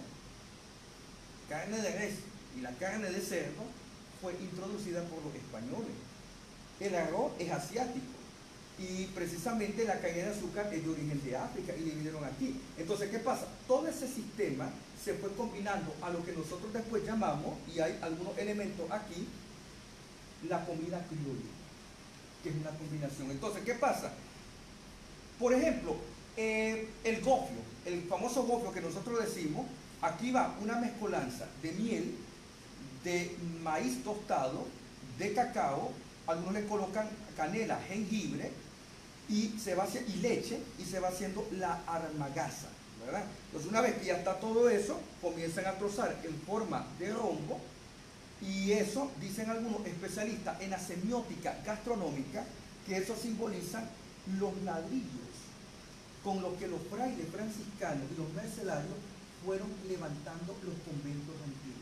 carne de res y la carne de cerdo, fue introducida por los españoles. El arroz es asiático y precisamente la caña de azúcar es de origen de África y le vinieron aquí. Entonces, ¿qué pasa? Todo ese sistema se fue combinando a lo que nosotros después llamamos, y hay algunos elementos aquí, la comida criolla, que es una combinación. Entonces, ¿qué pasa? Por ejemplo, eh, el gofio, el famoso gofio que nosotros decimos, aquí va una mezcolanza de miel, de maíz tostado, de cacao, algunos le colocan canela, jengibre y, se va haciendo, y leche, y se va haciendo la armagaza, ¿verdad? Entonces, una vez que ya está todo eso, comienzan a trozar en forma de rombo, y eso, dicen algunos especialistas en la semiótica gastronómica, que eso simboliza los ladrillos con los que los frailes franciscanos y los mercedarios fueron levantando los conventos antiguos.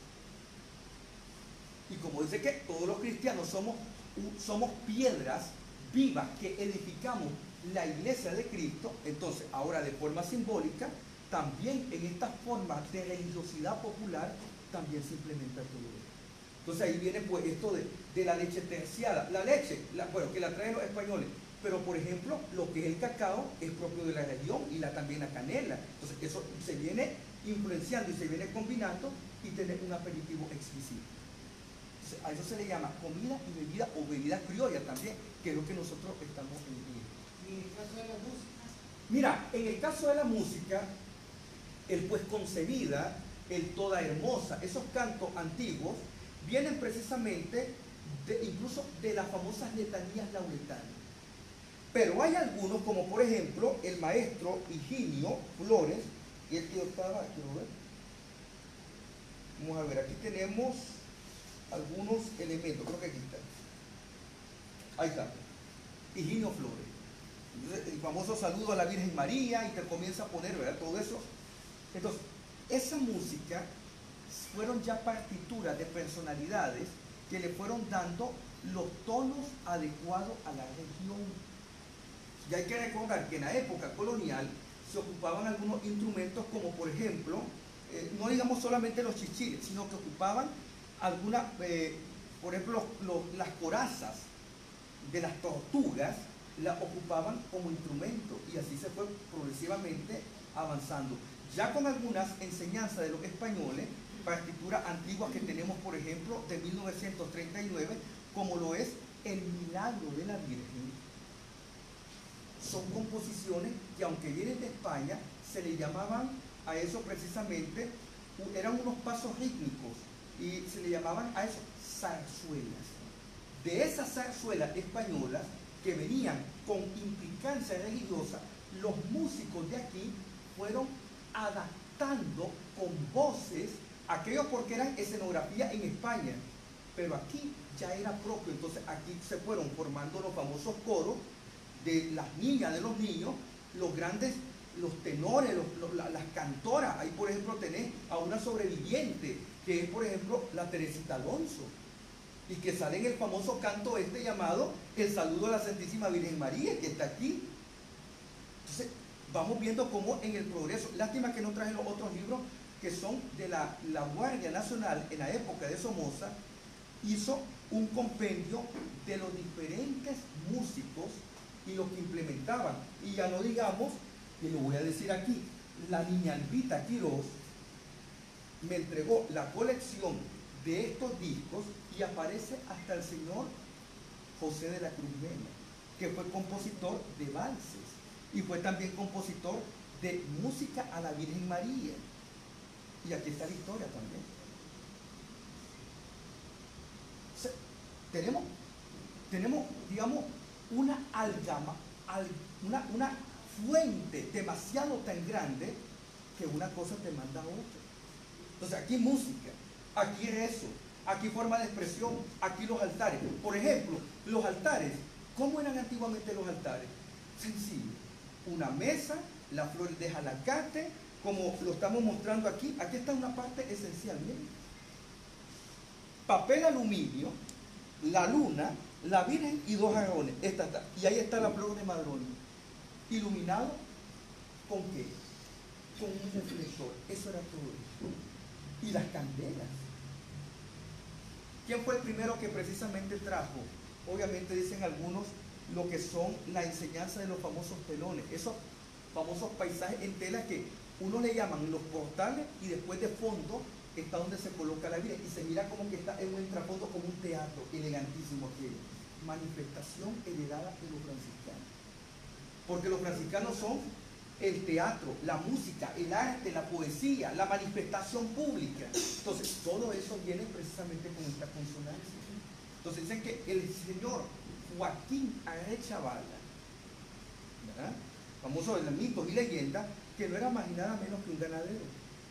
Y como dice que todos los cristianos somos, somos piedras vivas que edificamos la iglesia de Cristo, entonces ahora de forma simbólica, también en estas formas de religiosidad popular, también se implementa todo esto. Entonces ahí viene pues esto de, de la leche terciada. La leche, la, bueno, que la traen los españoles, pero por ejemplo, lo que es el cacao es propio de la región y la, también la canela. Entonces eso se viene influenciando y se viene combinando y tener un aperitivo exquisito. Entonces, a eso se le llama comida y bebida o bebida criolla también, que es lo que nosotros estamos viviendo. ¿Y en el caso de la música? Mira, en el caso de la música, el pues concebida, el toda hermosa, esos cantos antiguos vienen precisamente de, incluso de las famosas letanías lauretanas. Pero hay algunos, como por ejemplo el maestro Higinio Flores, y el que yo estaba, quiero ver. Vamos a ver, aquí tenemos algunos elementos, creo que aquí está. Ahí está, Higinio Flores. Entonces, el famoso saludo a la Virgen María, y te comienza a poner, ¿verdad? Todo eso. Entonces, esa música fueron ya partituras de personalidades que le fueron dando los tonos adecuados a la región. Y hay que recordar que en la época colonial se ocupaban algunos instrumentos como por ejemplo, eh, no digamos solamente los chichiles, sino que ocupaban algunas, eh, por ejemplo, los, los, las corazas de las tortugas, las ocupaban como instrumento, y así se fue progresivamente avanzando. Ya con algunas enseñanzas de los españoles, partituras antiguas que tenemos, por ejemplo, de mil novecientos treinta y nueve, como lo es El Milagro de la Virgen, son composiciones que, aunque vienen de España, se le llamaban a eso precisamente, eran unos pasos rítmicos, y se le llamaban a eso zarzuelas. De esas zarzuelas españolas que venían con implicancia religiosa, los músicos de aquí fueron adaptando con voces Aquellos porque eran escenografía en España, pero aquí ya era propio. Entonces aquí se fueron formando los famosos coros de las niñas, de los niños, los grandes, los tenores, los, los, la, las cantoras. Ahí por ejemplo tenés a una sobreviviente, que es por ejemplo la Teresita Alonso, y que sale en el famoso canto este llamado El Saludo a la Santísima Virgen María, que está aquí. Entonces vamos viendo cómo en el progreso, lástima que no traje los otros libros que son de la, la Guardia Nacional en la época de Somoza, hizo un compendio de los diferentes músicos y los que implementaban. Y ya no digamos, y lo voy a decir aquí, la niña Albita Quiroz me entregó la colección de estos discos y aparece hasta el señor José de la Cruz Mena, que fue compositor de valses y fue también compositor de música a la Virgen María. Y aquí está la historia también. O sea, tenemos, tenemos, digamos, una algama, al, una, una fuente demasiado tan grande que una cosa te manda a otra. Entonces aquí música, aquí rezo, aquí forma de expresión, aquí los altares. Por ejemplo, los altares, ¿cómo eran antiguamente los altares? Sencillo, una mesa, las flores de jalacate, como lo estamos mostrando aquí. Aquí está una parte esencial, miren. Papel aluminio, la luna, la Virgen y dos jarrones. Esta está. Y ahí está la flor de madroño. Iluminado ¿con qué? Con un reflector. Eso era todo. Y las candelas. ¿Quién fue el primero que precisamente trajo? Obviamente dicen algunos lo que son la enseñanza de los famosos telones. Esos famosos paisajes en tela que uno le llaman los portales, y después de fondo está donde se coloca la Virgen y se mira como que está en un trasfondo, como un teatro elegantísimo aquello. Manifestación heredada de los franciscanos, porque los franciscanos son el teatro, la música, el arte, la poesía, la manifestación pública. Entonces todo eso viene precisamente con esta consonancia. Entonces dicen que el señor Joaquín Arechavala, ¿verdad?, famoso de los mitos y leyendas, que no era más y nada menos que un ganadero.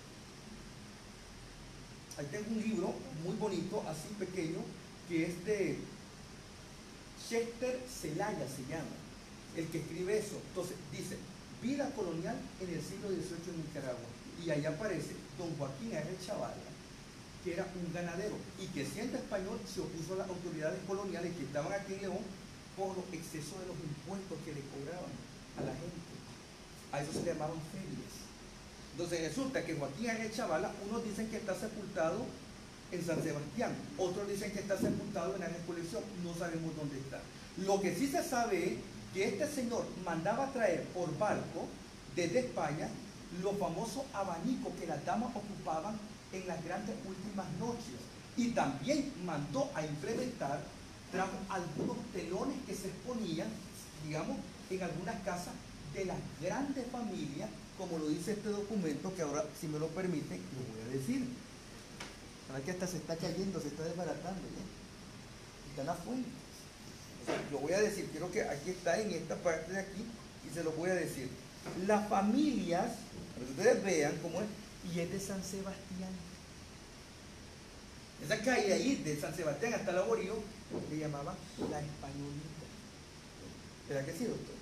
Ahí tengo un libro muy bonito, así pequeño, que es de Chester Celaya, se llama, el que escribe eso. Entonces dice, vida colonial en el siglo dieciocho en Nicaragua. Y ahí aparece don Joaquín Arechavala, que era un ganadero y que siendo español se opuso a las autoridades coloniales que estaban aquí en León por los excesos de los impuestos que le cobraban a la gente. A eso se le llamaban ferias. Entonces resulta que Joaquín Arechavala, unos dicen que está sepultado en San Sebastián, otros dicen que está sepultado en la recolección, no sabemos dónde está. Lo que sí se sabe es que este señor mandaba traer por barco desde España los famosos abanicos que las damas ocupaban en las grandes últimas noches, y también mandó a implementar, trajo algunos telones que se exponían, digamos, en algunas casas de las grandes familias, como lo dice este documento, que ahora, si me lo permiten, lo voy a decir. Ahora que hasta se está cayendo, se está desbaratando, ¿ya? Están las fuentes. O sea, lo voy a decir, quiero que aquí está en esta parte de aquí, y se lo voy a decir. Las familias, para que ustedes vean cómo es, y es de San Sebastián. Esa calle ahí, de San Sebastián hasta la Borío, le llamaban la Españolita. ¿Verdad que sí, doctor?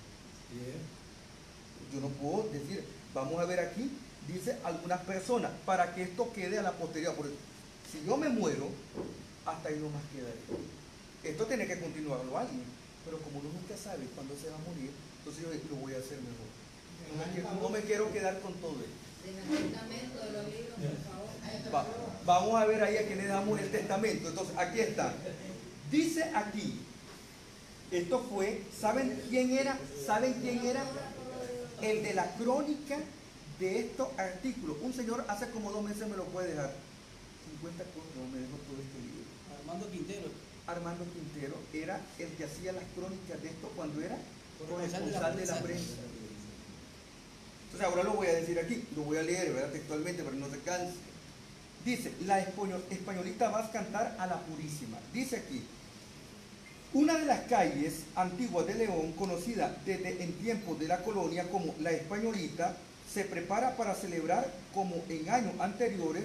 Yo no puedo decir, vamos a ver aquí, dice algunas personas, para que esto quede a la posteridad, porque si yo me muero, hasta ahí no más quedaré. Esto tiene que continuarlo alguien, pero como uno nunca sabe cuándo se va a morir, entonces yo lo voy a hacer mejor. No me quiero, no me quiero quedar con todo esto. En el testamento de los libros, por favor. Va, vamos a ver ahí a quién le damos el testamento. Entonces, aquí está. Dice aquí, esto fue, ¿saben quién era? ¿Saben quién era? El de la crónica de estos artículos. Un señor hace como dos meses me lo puede dejar. cincuenta cosas, no me dejó todo este libro. Armando Quintero. Armando Quintero era el que hacía las crónicas de esto cuando era Corresponsal corresponsal de la prensa. Entonces ahora lo voy a decir aquí, lo voy a leer, ¿verdad?, textualmente, para que no se canse. Dice, la españolita va a cantar a la Purísima. Dice aquí, una de las calles antiguas de León, conocida desde en tiempos de la colonia como la Españolita, se prepara para celebrar, como en años anteriores,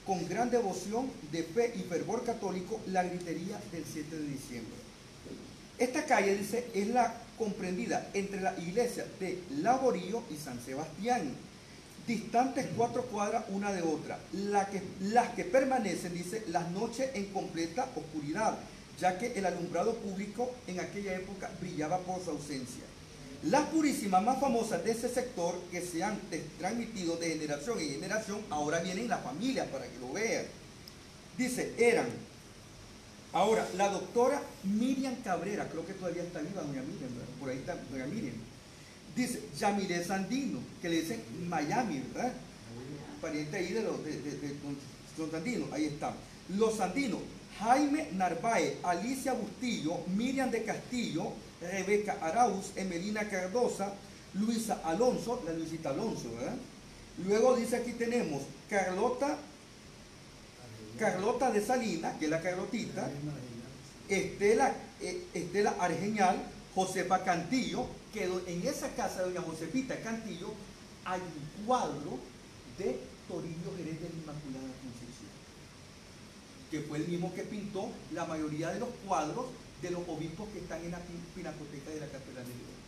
con gran devoción de fe y fervor católico la gritería del siete de diciembre. Esta calle, dice, es la comprendida entre la iglesia de Laborío y San Sebastián, distantes cuatro cuadras una de otra, la que, las que permanecen, dice, las noches en completa oscuridad, ya que el alumbrado público en aquella época brillaba por su ausencia. Las purísimas más famosas de ese sector, que se han transmitido de generación en generación, ahora vienen las familias para que lo vean. Dice, eran, ahora, la doctora Miriam Cabrera, creo que todavía está viva, doña Miriam, ¿verdad? Por ahí está doña Miriam. Dice, Yamilé Sandino, que le dicen Miami, ¿verdad? Pariente ahí de los de, de, de, don Sandino, ahí está. Los Sandinos, Jaime Narváez, Alicia Bustillo, Miriam de Castillo, Rebeca Arauz, Emelina Cardosa, Luisa Alonso, la Luisita Alonso, ¿verdad? Luego dice aquí tenemos Carlota, Carlota de Salinas, que es la Carlotita, Estela, eh, Estela Argeñal, Josefa Cantillo, que en esa casa de doña Josefita Cantillo hay un cuadro de Toribio Jerez de la Inmaculada Concepción, que fue el mismo que pintó la mayoría de los cuadros de los obispos que están en la pinacoteca de la Catedral de León.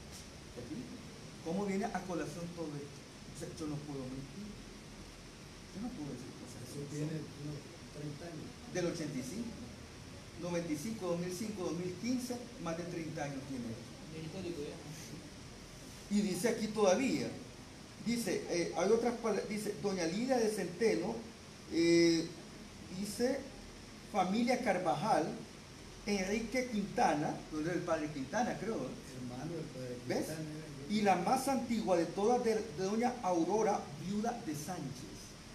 ¿Cómo viene a colación todo esto? O sea, yo no puedo mentir. Yo no puedo decir cosas. Eso tiene unos treinta años. Del ochenta y cinco. noventa y cinco, dos mil cinco, dos mil quince, más de treinta años tiene esto. El histórico ya. Y dice aquí todavía, dice, eh, hay otras palabras, dice, doña Lidia de Centeno, eh, dice, familia Carvajal, Enrique Quintana, donde es el padre Quintana, creo, ¿eh? Hermano del padre ¿Ves? Quintana, Y la más antigua de todas, de, de doña Aurora, viuda de Sánchez.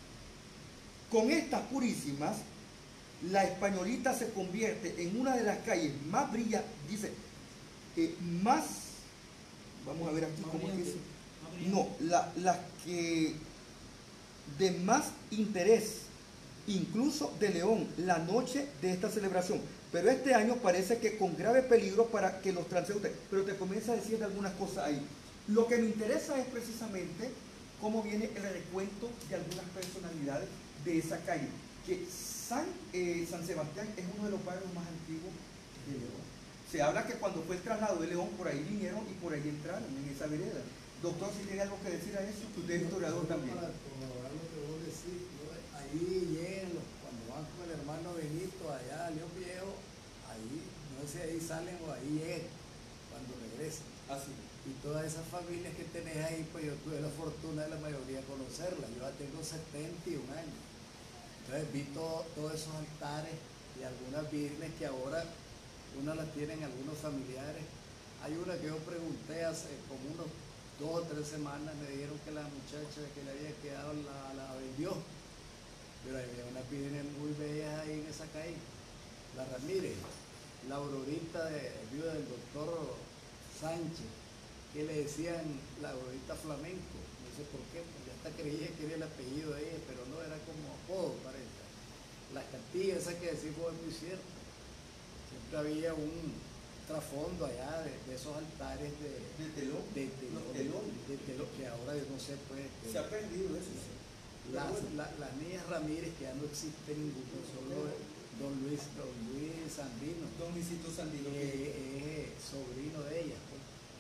Con estas purísimas, la Españolita se convierte en una de las calles más brillantes, dice, eh, más, vamos a ver aquí Más cómo brillante, dice, más brillante. no, la, las que de más interés, incluso de León, la noche de esta celebración. Pero este año parece que con grave peligro para que los transeúntes, pero te comienza a decir algunas cosas ahí. Lo que me interesa es precisamente cómo viene el recuento de algunas personalidades de esa calle, que San, eh, San Sebastián es uno de los barrios más antiguos de León. Se habla que cuando fue el traslado de León, por ahí vinieron y por ahí entraron en esa vereda. Doctor, si tiene algo que decir a eso, que usted es historiador Solo también. Para corroborar lo que vos decís, ¿no? Ahí llegan los, cuando van con el hermano Benito allá a León Viejo, ahí, no sé si ahí salen o ahí llegan, cuando regresan. Así. Y todas esas familias que tenés ahí, pues yo tuve la fortuna de la mayoría conocerlas. Yo ya tengo setenta y un años. Entonces vi todo, todos esos altares y algunas vírgenes que ahora unas las tienen algunos familiares. Hay una que yo pregunté hace como unos dos o tres semanas, me dijeron que la muchacha que le había quedado la, la vendió. Pero había unas vírgenes muy bellas ahí en esa calle. La Ramírez, la Aurorita de viuda del doctor Sánchez, que le decían la Aurorita Flamenco, no sé por qué, porque hasta creía que era el apellido de ella, pero no, era como apodo para ella. Las Castillas, esa que decimos es muy cierto. Siempre había un trasfondo allá de, de esos altares de, De telón. de, de, Los de, telones. de telón, que ahora no sé, pues. Se ha perdido eso. Sí. Las, Pero bueno. la- las niñas Ramírez, que ya no existen ninguno, solo don Luis, don Luis Sandino, Don Luisito Sandino. que que- es sobrino de ella. Pues.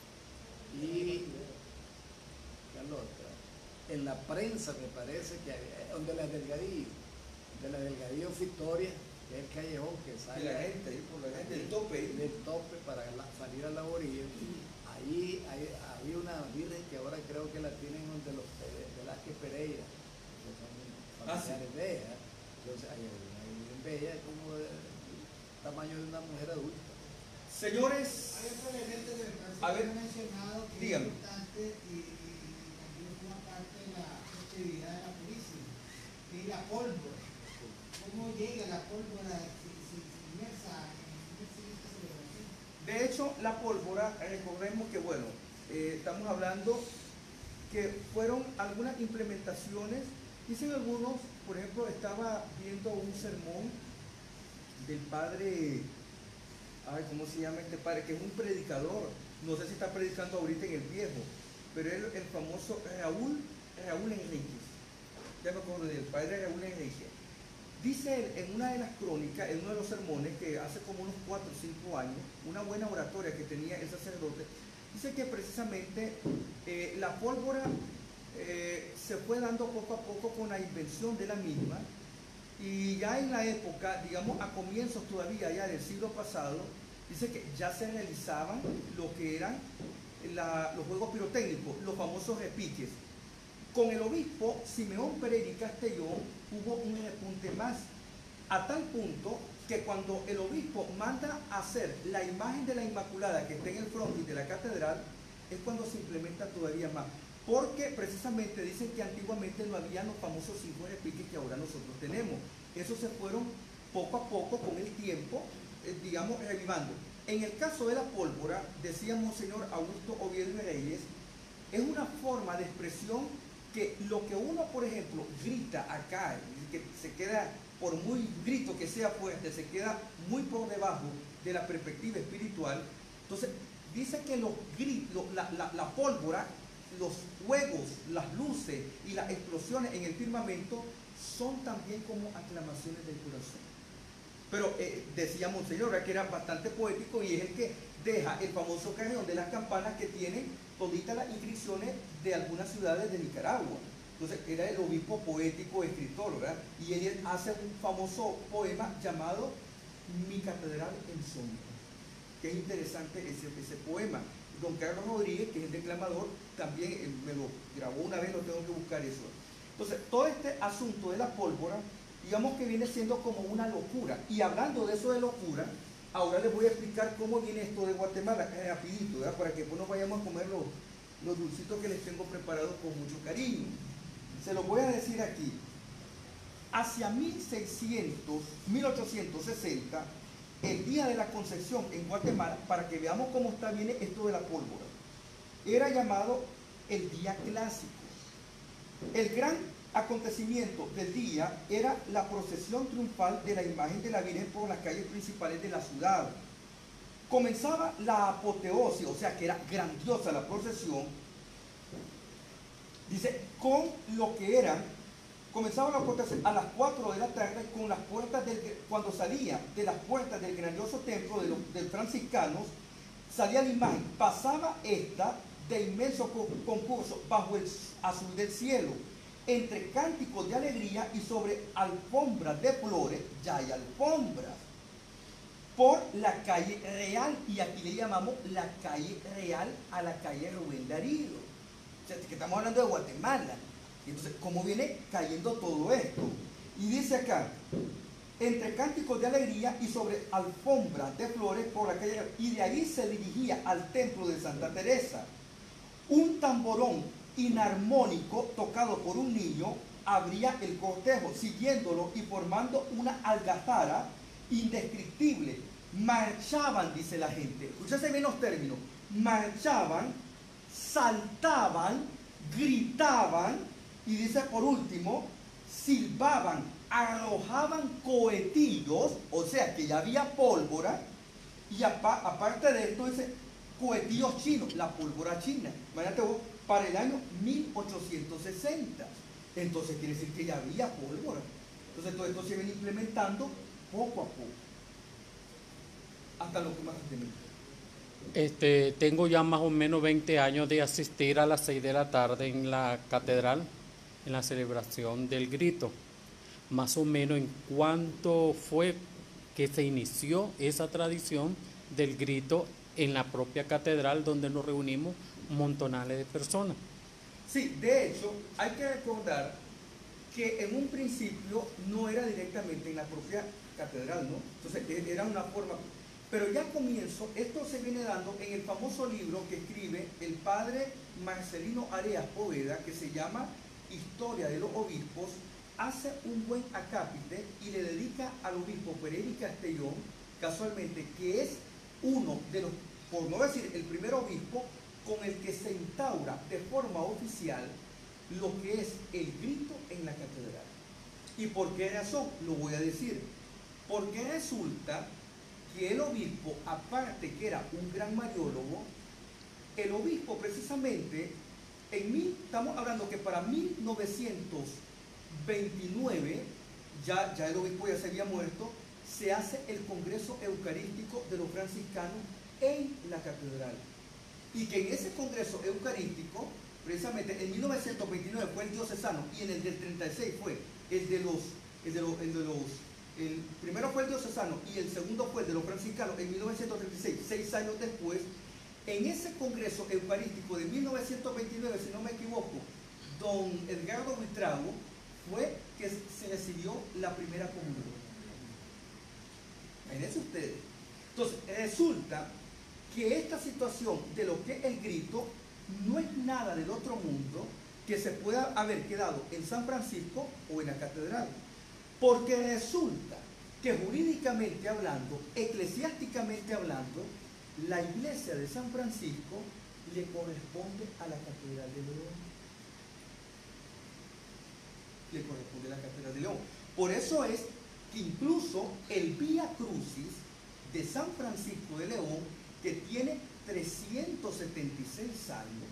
Y ¿qué es la otra? En la prensa me parece que hay- donde la Delgadillo, de la Delgadillo Victoria, que es el callejón que de sale la gente, ahí por la gente, del tope. ahí. del tope para la- salir a la orilla. Ahí hay- había una virgen que ahora creo que la tienen donde los Pere- Velázquez Pereira, que son Ah, sí. familiares de ella. Entonces hay una virgen bella como del tamaño de una mujer adulta. Señores, Hay otro elemento que me parece A ver, que no he mencionado que dígame. es importante y, y, y también forma parte de la festividad de la Purísima, que es la pólvora. ¿Cómo llega la pólvora si, si, si inmersa en esta celebración? de hecho, la pólvora, recordemos que, bueno, eh, estamos hablando que fueron algunas implementaciones, dicen algunos, por ejemplo, estaba viendo un sermón del padre, ay, ¿cómo se llama este padre? Que es un predicador, no sé si está predicando ahorita en el viejo, pero él, el famoso Raúl, Raúl Enríquez. ya me acuerdo del padre Raúl Enrique, dice él en una de las crónicas, en uno de los sermones que hace como unos cuatro o cinco años, una buena oratoria que tenía el sacerdote, dice que precisamente eh, la pólvora eh, se fue dando poco a poco con la invención de la misma, y ya en la época, digamos a comienzos todavía ya del siglo pasado, dice que ya se realizaban lo que eran la, los juegos pirotécnicos, los famosos repiques. Con el obispo Simeón Pereira y Castellón hubo un repunte más, a tal punto que cuando el obispo manda a hacer la imagen de la Inmaculada que está en el frontis de la catedral, es cuando se implementa todavía más. Porque precisamente dicen que antiguamente no había los famosos cinco repiques que ahora nosotros tenemos. Esos se fueron poco a poco con el tiempo, eh, digamos, revivando. En el caso de la pólvora, decía Monseñor Augusto Oviedo y Reyes, es una forma de expresión que lo que uno, por ejemplo, grita acá, que se queda, por muy grito que sea fuerte, se queda muy por debajo de la perspectiva espiritual. Entonces, dice que los gritos, la, la, la pólvora, los fuegos, las luces y las explosiones en el firmamento son también como aclamaciones del corazón. Pero eh, decía Monseñor que era bastante poético, y es el que deja el famoso carillón de las campanas que tienen toditas las inscripciones de algunas ciudades de Nicaragua. Entonces era el obispo poético escritor, ¿verdad? Y él hace un famoso poema llamado Mi Catedral en Sombra. Qué interesante ese, ese poema. Don Carlos Rodríguez, que es el declamador, también eh, me lo grabó una vez, lo tengo que buscar eso. Entonces, todo este asunto de la pólvora, digamos que viene siendo como una locura. Y hablando de eso de locura, ahora les voy a explicar cómo viene esto de Guatemala, eh, rapidito, ¿verdad? Para que pues no vayamos a comer los, los dulcitos que les tengo preparados con mucho cariño. Se los voy a decir aquí. Hacia mil seiscientos, mil ochocientos sesenta, el día de la Concepción en Guatemala, para que veamos cómo está viene esto de la pólvora, era llamado el día clásico. El gran acontecimiento del día era la procesión triunfal de la imagen de la Virgen por las calles principales de la ciudad. Comenzaba la apoteosis, o sea que era grandiosa la procesión, dice, con lo que eran, comenzaba la apoteosis a las cuatro de la tarde con las puertas del, cuando salía de las puertas del grandioso templo de los de franciscanos, salía la imagen, pasaba esta de inmenso concurso bajo el azul del cielo, entre cánticos de alegría y sobre alfombras de flores, ya hay alfombras, por la calle real, y aquí le llamamos la calle real a la calle Rubén Darío. O sea, que estamos hablando de Guatemala. Y entonces, ¿cómo viene cayendo todo esto? Y dice acá, entre cánticos de alegría y sobre alfombras de flores por la calle, y de ahí se dirigía al templo de Santa Teresa. Un tamborón inarmónico tocado por un niño abría el cortejo, siguiéndolo y formando una algazara indescriptible. Marchaban, dice la gente, escúchese bien los términos, marchaban, saltaban, gritaban, y dice por último, silbaban, arrojaban cohetillos, o sea que ya había pólvora, y apa aparte de esto dice cohetillos chinos, la pólvora china. Imagínate vos, para el año mil ochocientos sesenta. Entonces quiere decir que ya había pólvora. Entonces todo esto se viene implementando poco a poco. Hasta lo que más tenemos. Este, tengo ya más o menos veinte años de asistir a las seis de la tarde en la catedral, en la celebración del grito. Más o menos en cuánto fue que se inició esa tradición del grito en la propia catedral, donde nos reunimos montonales de personas. Sí, de hecho, hay que recordar que en un principio no era directamente en la propia catedral, ¿no? Entonces era una forma, pero ya comienzo, esto se viene dando en el famoso libro que escribe el padre Marcelino Areas Poveda, que se llama Historia de los Obispos. Hace un buen acápite y le dedica al obispo Pereira y Castellón, casualmente, que es uno de los, por no decir el primer obispo, con el que se instaura de forma oficial lo que es el grito en la catedral. ¿Y por qué razón? Lo voy a decir. Porque resulta que el obispo, aparte que era un gran mariólogo, el obispo precisamente, en mil, estamos hablando que para mil novecientos veintinueve, ya, ya el obispo ya se había muerto, se hace el Congreso Eucarístico de los franciscanos en la catedral. Y que en ese Congreso Eucarístico, precisamente en mil novecientos veintinueve fue el diocesano y en el del treinta y seis fue el de los, el de los, el de los el primero fue el diocesano y el segundo fue el de los franciscanos en mil novecientos treinta y seis, seis años después. En ese Congreso Eucarístico de mil novecientos veintinueve, si no me equivoco, don Edgardo Buitrago fue que se recibió la primera comunión. Imagínense ustedes. Entonces, resulta que esta situación de lo que es el grito no es nada del otro mundo que se pueda haber quedado en San Francisco o en la catedral. Porque resulta que jurídicamente hablando, eclesiásticamente hablando, la iglesia de San Francisco le corresponde a la Catedral de León. Le corresponde a la Catedral de León. Por eso es que incluso el Vía Crucis de San Francisco de León, que tiene trescientos setenta y seis años,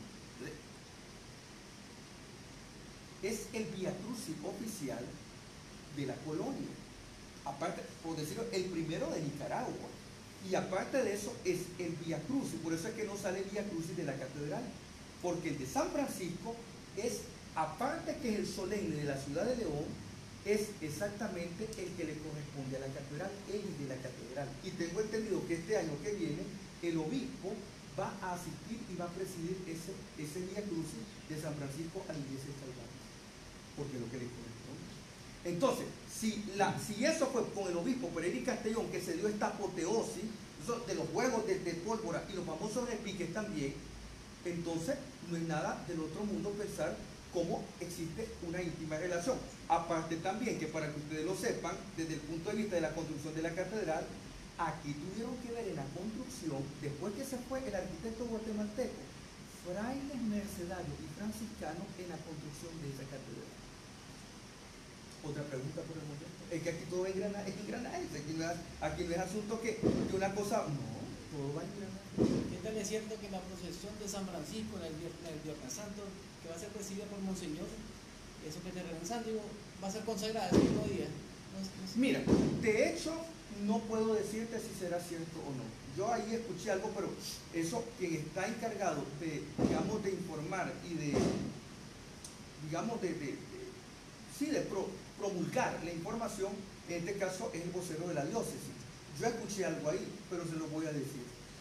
es el Vía Crucis oficial de la colonia. Aparte, por decirlo, el primero de Nicaragua. Y aparte de eso es el Vía Crucis. Por eso es que no sale Vía Crucis de la catedral. Porque el de San Francisco es, aparte que es el solemne de la ciudad de León, es exactamente el que le corresponde a la catedral, el de la catedral. Y tengo entendido que este año que viene el obispo va a asistir y va a presidir ese, ese Vía Crucis de San Francisco a la iglesia de Salvador. Porque es lo que le corresponde. Entonces, si, la, si eso fue con el obispo Pereira Castellón, que se dio esta apoteosis de los juegos de, de pólvora y los famosos repiques también, entonces no es nada del otro mundo pensar cómo existe una íntima relación. Aparte también, que para que ustedes lo sepan, desde el punto de vista de la construcción de la catedral, aquí tuvieron que ver en la construcción, después que se fue el arquitecto guatemalteco, frailes mercedarios y franciscanos en la construcción de esa catedral. Otra pregunta por el momento. Es que aquí todo va en Granada, es en Granada, aquí no es, aquí no es asunto que, que una cosa, no, todo va en Granada. ¿Qué tal es cierto que la procesión de San Francisco en el, en el Viernes Santo, que va a ser recibida por Monseñor, eso que te realizan, digo, va a ser consagrada ese mismo día? No, no sé. Mira, de hecho, no puedo decirte si será cierto o no. Yo ahí escuché algo, pero eso, quien está encargado de, digamos, de informar y de, digamos, de, de, de sí, de pro, promulgar la información, en este caso es el vocero de la diócesis. Yo escuché algo ahí, pero se lo voy a decir.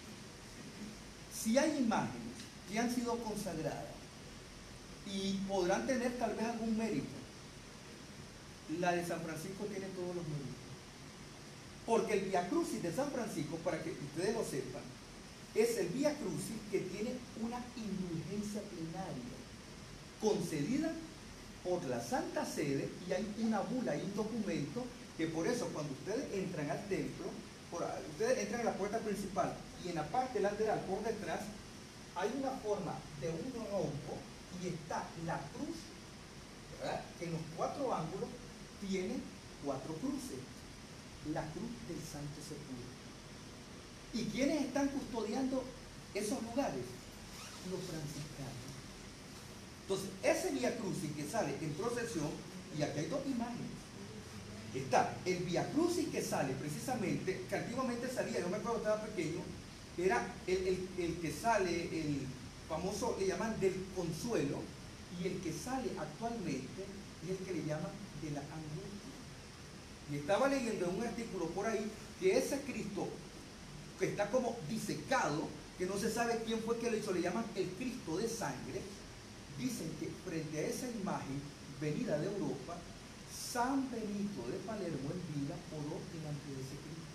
Si hay imágenes que han sido consagradas y podrán tener tal vez algún mérito, la de San Francisco tiene todos los méritos. Porque el Vía Crucis de San Francisco, para que ustedes lo sepan, es el Vía Crucis que tiene una indulgencia plenaria concedida por la Santa Sede, y hay una bula, hay un documento que por eso cuando ustedes entran al templo, por, ustedes entran a la puerta principal y en la parte lateral por detrás hay una forma de un rombo y está la cruz, ¿verdad? Que en los cuatro ángulos tiene cuatro cruces, la cruz del Santo Sepulcro. ¿Y quiénes están custodiando esos lugares? Los franciscanos. Entonces, ese Vía Crucis que sale en procesión, y aquí hay dos imágenes. Está el Vía Crucis que sale precisamente, que antiguamente salía, yo me acuerdo que estaba pequeño, era el, el, el que sale, el famoso, le llaman del Consuelo, y el que sale actualmente es el que le llaman de la Angustia. Y estaba leyendo en un artículo por ahí que ese Cristo, que está como disecado, que no se sabe quién fue que lo hizo, le llaman el Cristo de sangre. Dicen que frente a esa imagen venida de Europa, San Benito de Palermo en vida oró delante de ese Cristo.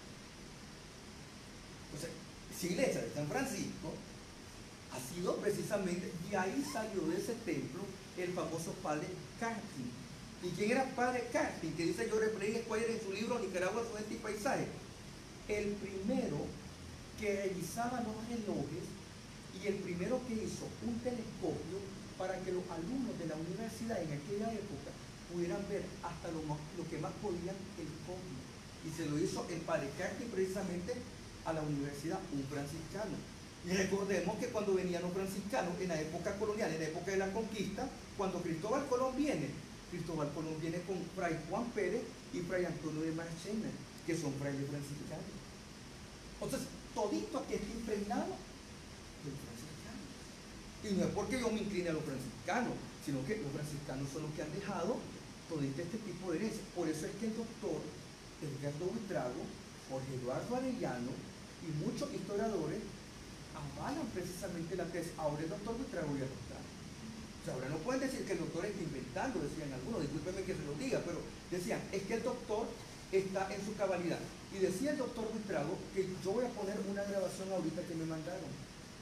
O sea, esa iglesia de San Francisco ha sido precisamente, y ahí salió de ese templo el famoso padre Carpin. ¿Y quién era padre Carpin? Que dice George Play Squire en su libro Nicaragua, su gente y paisaje. El primero que revisaba los relojes y el primero que hizo un telescopio para que los alumnos de la universidad en aquella época pudieran ver hasta lo, más, lo que más podían el cosmos. Y se lo hizo el padre Carpin precisamente a la universidad, un franciscano. Y recordemos que cuando venían los franciscanos en la época colonial, en la época de la conquista, cuando Cristóbal Colón viene Cristóbal Colón viene con Fray Juan Pérez y Fray Antonio de Marchena, que son frailes franciscanos. Entonces, todito aquí está impregnado del franciscano. Y no es porque yo me incline a los franciscanos, sino que los franciscanos son los que han dejado todo este tipo de herencia. Por eso es que el doctor Edgardo Buitrago, Jorge Eduardo Arellano y muchos historiadores avalan precisamente la tesis. Ahora el doctor Buitrago ya no está. O sea, ahora no pueden decir que el doctor está inventando, decían algunos, discúlpenme que se lo diga, pero decían, es que el doctor está en su cabalidad. Y decía el doctor Buitrago que yo voy a poner una grabación ahorita que me mandaron.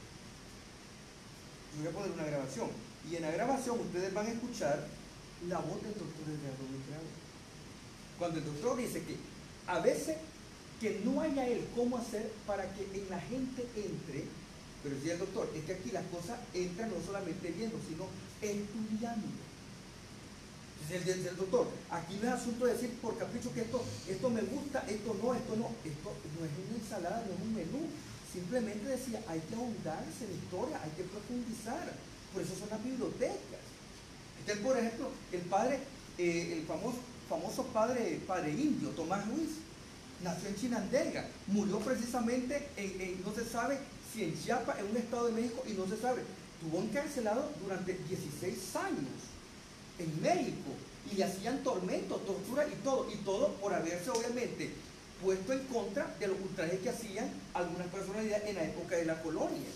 Yo voy a poner una grabación. Y en la grabación ustedes van a escuchar la voz del doctor Edgardo Buitrago. Cuando el doctor dice que a veces que no haya él cómo hacer para que en la gente entre, pero decía el doctor, es que aquí las cosas entran no solamente viendo, sino estudiando. Dice el, el doctor, aquí no es asunto de decir por capricho que esto, esto me gusta, esto no, esto no, esto no es una ensalada, no es un menú. Simplemente decía, hay que ahondarse en la historia, hay que profundizar. Por eso son las bibliotecas. Este, por ejemplo, el padre, eh, el famoso, famoso padre, padre indio, Tomás Ruiz, nació en Chinandega, murió precisamente en, en, no se sabe si en Chiapas, en un estado de México, y no se sabe, estuvo encarcelado durante dieciséis años en México, y le hacían tormento, tortura y todo, y todo por haberse obviamente puesto en contra de los ultrajes que hacían algunas personalidades en la época de la colonia.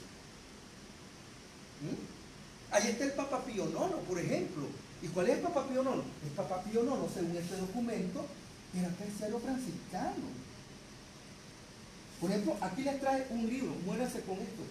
¿Mm? Ahí está el Papa Pío nono, por ejemplo. ¿Y cuál es el Papa Pío nono? El Papa Pío nono, según este documento, era terciario franciscano. Por ejemplo, aquí les trae un libro, muérase con esto.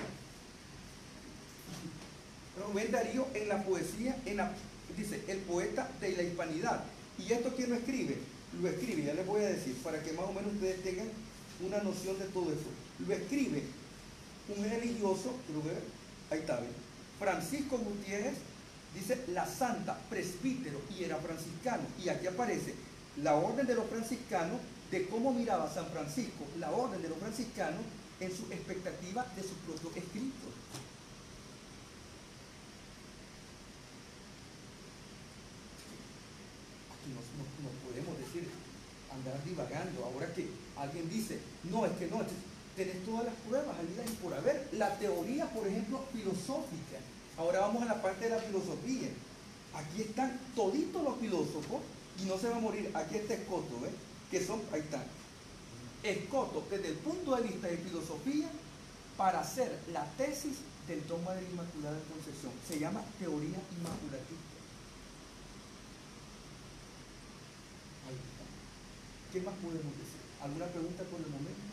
Rubén Darío en la poesía, en la, dice, el poeta de la hispanidad. ¿Y esto quién lo escribe? Lo escribe, ya les voy a decir, para que más o menos ustedes tengan una noción de todo eso. Lo escribe un religioso, ahí está, ¿ven? Francisco Gutiérrez, dice la santa, presbítero y era franciscano. Y aquí aparece la orden de los franciscanos, de cómo miraba San Francisco, la orden de los franciscanos, en su expectativa de sus propios escritos. Aquí no, no, no podemos decir, andar divagando. Ahora que alguien dice, no, es que no, tenés todas las pruebas, habidas y por haber. La teoría, por ejemplo, filosófica. Ahora vamos a la parte de la filosofía. Aquí están toditos los filósofos, y no se va a morir. Aquí está Escoto, ¿ves? Que son, ahí está. Escoto, desde el punto de vista de filosofía, para hacer la tesis del dogma de la Inmaculada Concepción. Se llama teoría inmaculatista. Ahí está. ¿Qué más podemos decir? ¿Alguna pregunta por el momento?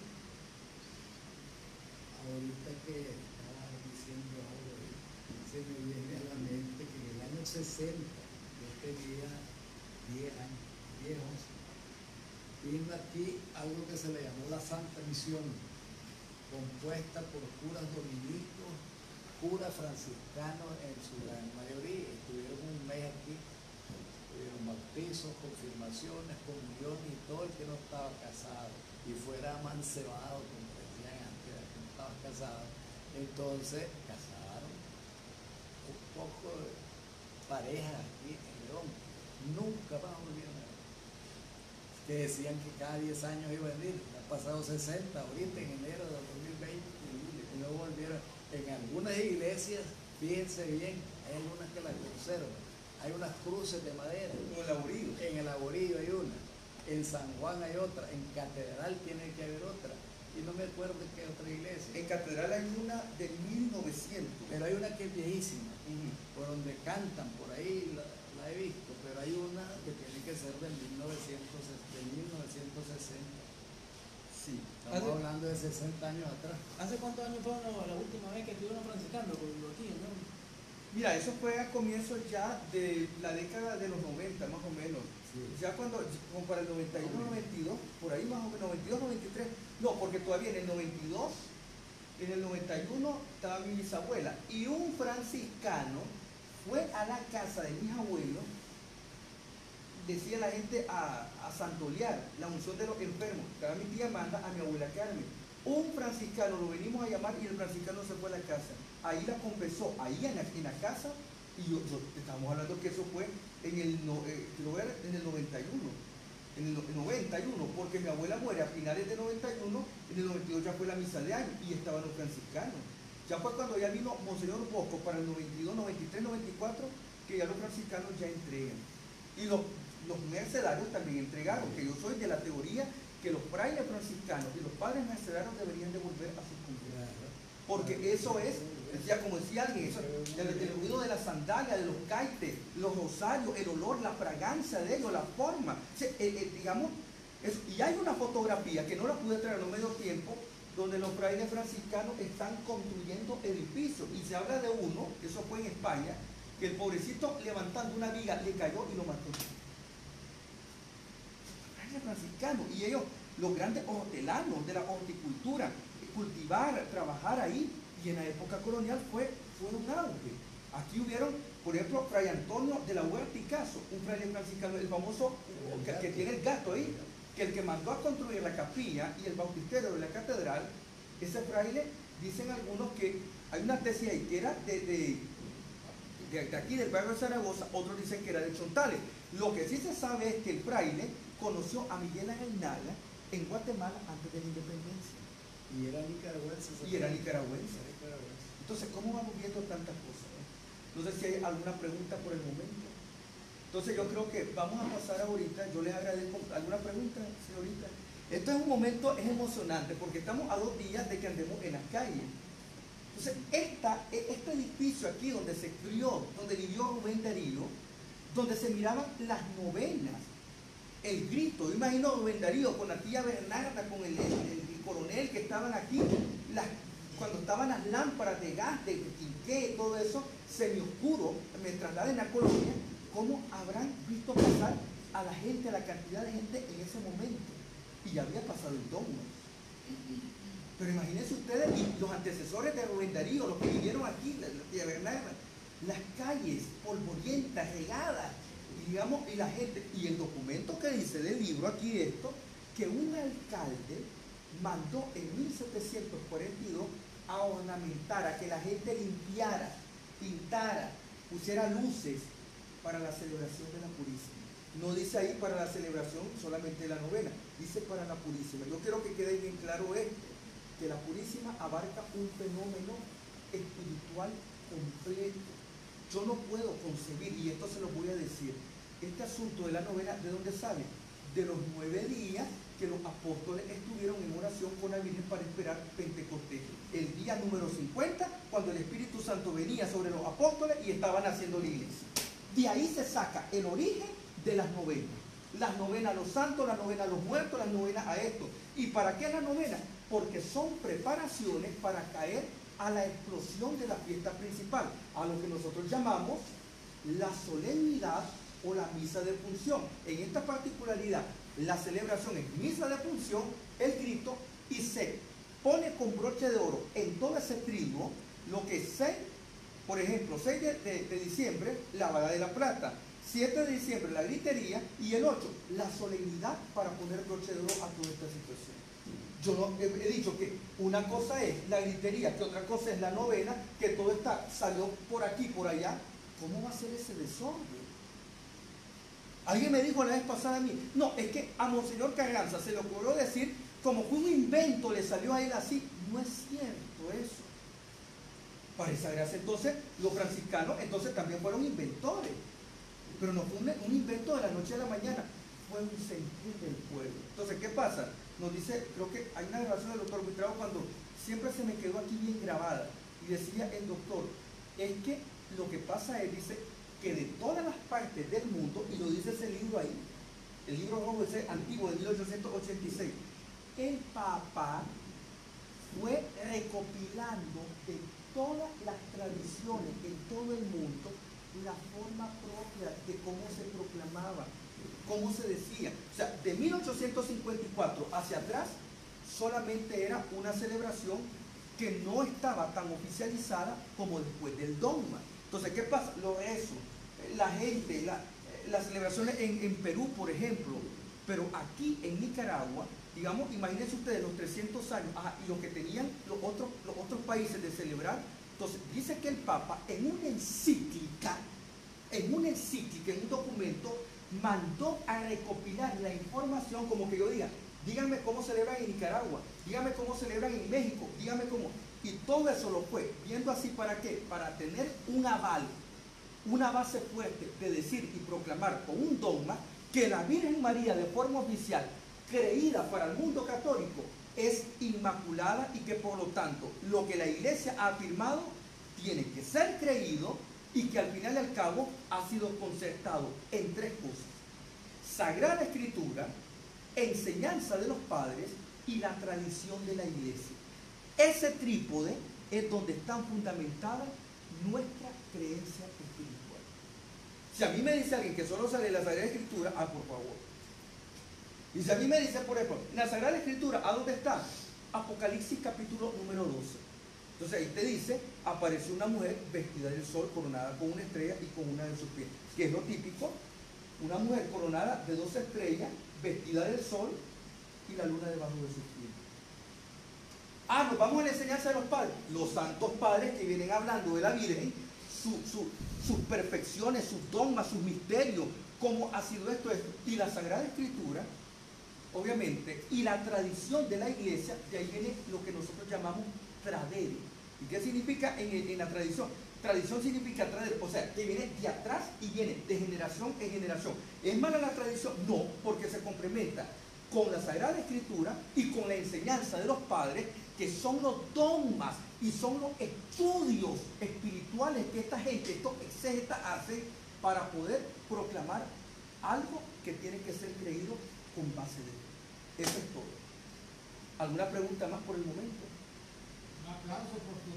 Ahorita que estabas diciendo algo, se me viene a la mente que en el año sesenta yo tenía diez años, diez, once, vino aquí algo que se le llamó la Santa Misión, compuesta por curas dominicos, curas franciscanos en su gran mayoría. Estuvieron un mes aquí, tuvieron bautizos, confirmaciones, comuniones y todo el que no estaba casado y fuera amancebado, como decían antes, que no estaba casado, entonces casaron un poco de parejas aquí en León. Nunca más volvieron a ver. Que decían que cada diez años iba a venir, ha pasado sesenta, ahorita en enero de dos mil veinte, y no volvieron. En algunas iglesias, fíjense bien, hay algunas que las conservan, hay unas cruces de madera. En el Laborillo. En el Laborillo hay una, en San Juan hay otra, en Catedral tiene que haber otra, y no me acuerdo de qué otra iglesia. En Catedral hay una de mil novecientos. Pero hay una que es viejísima, Uh-huh. por donde cantan, por ahí la, la he visto, pero hay una que tiene que ser del mil novecientos, del mil novecientos sesenta. Sí. Estamos ¿Hace, hablando de sesenta años atrás. ¿Hace cuántos años fue la última vez que estuvieron franciscanos aquí, no? Mira, eso fue a comienzos ya de la década de los noventa, más o menos. Sí. Ya cuando, como para el noventa y uno, noventa y dos, por ahí más o menos, noventa y dos, noventa y tres. No, porque todavía en el noventa y dos, en el noventa y uno estaba mi bisabuela. Y un franciscano fue a la casa de mis abuelos, decía la gente, a, a santolear la unción de los enfermos. Estaba mi tía Amanda, a mi abuela Carmen. Un franciscano lo venimos a llamar y el franciscano se fue a la casa. Ahí la confesó, ahí en la, en la casa Y yo, yo- estamos hablando que eso fue en el, no- eh, quiero ver, en el noventa y uno. En el no- en noventa y uno, porque mi abuela muere a finales de noventa y uno, en el noventa y dos ya fue la misa de año y estaban los franciscanos. Ya fue cuando ya vino Monseñor Bosco para el noventa y dos, noventa y tres, noventa y cuatro, que ya los franciscanos ya entregan. Y los, los mercedarios también entregaron, que yo soy de la teoría que los frailes franciscanos y los padres mercedarios deberían devolver a sus comunidades. Porque eso es, decía, como decía alguien, eso, el, el ruido de la sandalia, de los caites, los rosarios, el olor, la fragancia de ellos, la forma. O sea, eh, eh, digamos, eso. Y hay una fotografía que no la pude traer, no me dio tiempo, donde los frailes franciscanos están construyendo edificios. Y se habla de uno, eso fue en España, que el pobrecito levantando una viga le cayó y lo mató. Frailes franciscanos, y ellos, los grandes hortelanos de la horticultura, cultivar, trabajar ahí, y en la época colonial fue, fue un auge. Aquí hubieron, por ejemplo, Fray Antonio de la Huerta y Caso, un fraile franciscano, el famoso, que, que tiene el gato ahí, que el que mandó a construir la capilla y el bautisterio de la catedral, ese fraile, dicen algunos que hay una tesis ahí que era de, de, de, de aquí del barrio de Zaragoza, otros dicen que era de Chontales. Lo que sí se sabe es que el fraile conoció a Miguel Arenala en Guatemala antes de la independencia. Y era nicaragüense. Y era nicaragüense. nicaragüense. Entonces, ¿cómo vamos viendo tantas cosas? No sé si hay alguna pregunta por el momento. Entonces, yo creo que vamos a pasar ahorita. Yo les agradezco. ¿Alguna pregunta, señorita? Esto es un momento, es emocionante, porque estamos a dos días de que andemos en las calles. Entonces, esta, este edificio aquí donde se crió, donde vivió Rubén Darío, donde se miraban las novenas, el grito, yo imagino a Rubén Darío con la tía Bernarda, con el, el, el coronel que estaban aquí, las, cuando estaban las lámparas de gas, de quinqué, todo eso, semioscuro, mientras la en la colonia, ¿cómo habrán visto pasar a la gente, a la cantidad de gente en ese momento? Y ya había pasado el dogma. Pero imagínense ustedes, y los antecesores de Rubén Darío, los que vivieron aquí, la, la tía Bernarda, las calles polvorientas, regadas, y digamos, y la gente, y el documento que dice del libro aquí esto, que un alcalde mandó en mil setecientos cuarenta y dos a ornamentar, a que la gente limpiara, pintara, pusiera luces para la celebración de la Purísima. No dice ahí para la celebración solamente de la novena, dice para la Purísima. Yo quiero que quede bien claro esto, que la Purísima abarca un fenómeno espiritual completo. Yo no puedo concebir, y esto se lo voy a decir, este asunto de la novena, ¿de dónde sale? De los nueve días que los apóstoles estuvieron en oración con la Virgen para esperar Pentecostés. El día número cincuenta, cuando el Espíritu Santo venía sobre los apóstoles y estaban haciendo la iglesia. De ahí se saca el origen de las novenas. Las novenas a los santos, las novenas a los muertos, las novenas a esto. ¿Y para qué las novenas? Porque son preparaciones para caer a la explosión de la fiesta principal, a lo que nosotros llamamos la solemnidad o la misa de función. En esta particularidad, la celebración es misa de función, el grito, y se pone con broche de oro en todo ese trigo, lo que es seis, por ejemplo, seis de, de, de diciembre, la vaga de la plata, siete de diciembre, la gritería, y el ocho, la solemnidad para poner broche de oro a toda esta situación. Yo no, he, he dicho que una cosa es la gritería, que otra cosa es la novena, que todo está, salió por aquí, por allá. ¿Cómo va a ser ese desorden? Alguien me dijo la vez pasada a mí, no, es que a Monseñor Carranza se le ocurrió decir, como que un invento le salió a él así. No es cierto eso. Para esa gracia, entonces, los franciscanos entonces también fueron inventores. Pero no fue un, un invento de la noche a la mañana, fue un sentir del pueblo. Entonces, ¿qué pasa? Nos dice, creo que hay una grabación del doctor Buitrago cuando siempre se me quedó aquí bien grabada, y decía el doctor, es que lo que pasa es, dice, que de todas las partes del mundo, y lo dice ese libro ahí, el libro rojo ese antiguo de mil ochocientos ochenta y seis, el Papa fue recopilando de todas las tradiciones en todo el mundo la forma propia de cómo se proclamaba, cómo se decía. O sea, de mil ochocientos cincuenta y cuatro hacia atrás, solamente era una celebración que no estaba tan oficializada como después del dogma. Entonces, ¿qué pasa? Lo eso, la gente, la, las celebraciones en, en Perú, por ejemplo, pero aquí en Nicaragua, digamos, imagínense ustedes los trescientos años, ajá, y lo que tenían los otros, los otros países de celebrar Entonces, dice que el Papa en una encíclica, en una encíclica, en un documento, mandó a recopilar la información, como que yo diga, díganme cómo celebran en Nicaragua, díganme cómo celebran en México, díganme cómo. Y todo eso lo fue viendo así, ¿para qué? Para tener un aval, una base fuerte de decir y proclamar con un dogma que la Virgen María de forma oficial, creída para el mundo católico, es inmaculada y que por lo tanto lo que la Iglesia ha afirmado tiene que ser creído y que al final y al cabo ha sido concertado en tres cosas: Sagrada Escritura, enseñanza de los padres y la tradición de la Iglesia. Ese trípode es donde están fundamentadas nuestra creencia espiritual. Si a mí me dice alguien que solo sale la Sagrada Escritura, ah, por favor. Y si a mí me dice, por ejemplo, en la Sagrada Escritura, ¿a dónde está? Apocalipsis capítulo número doce. Entonces ahí te dice, apareció una mujer vestida del sol, coronada con una estrella y con una de sus pies. Que es lo típico, una mujer coronada de dos estrellas, vestida del sol y la luna debajo de sus pies. Ah, nos vamos a la enseñanza de los padres. Los santos padres que vienen hablando de la Virgen, su, su, sus perfecciones, sus dogmas, sus misterios, cómo ha sido esto, esto. Y la Sagrada Escritura, obviamente, y la tradición de la Iglesia, de ahí viene lo que nosotros llamamos tradere. ¿Y qué significa en, en la tradición? Tradición significa tradere, o sea, que viene de atrás y viene de generación en generación. ¿Es mala la tradición? No, porque se complementa con la Sagrada Escritura y con la enseñanza de los padres, que son los dogmas y son los estudios espirituales que esta gente, estos exégetas hacen para poder proclamar algo que tiene que ser creído con base de Dios. Eso es todo. ¿Alguna pregunta más por el momento? Un aplauso porque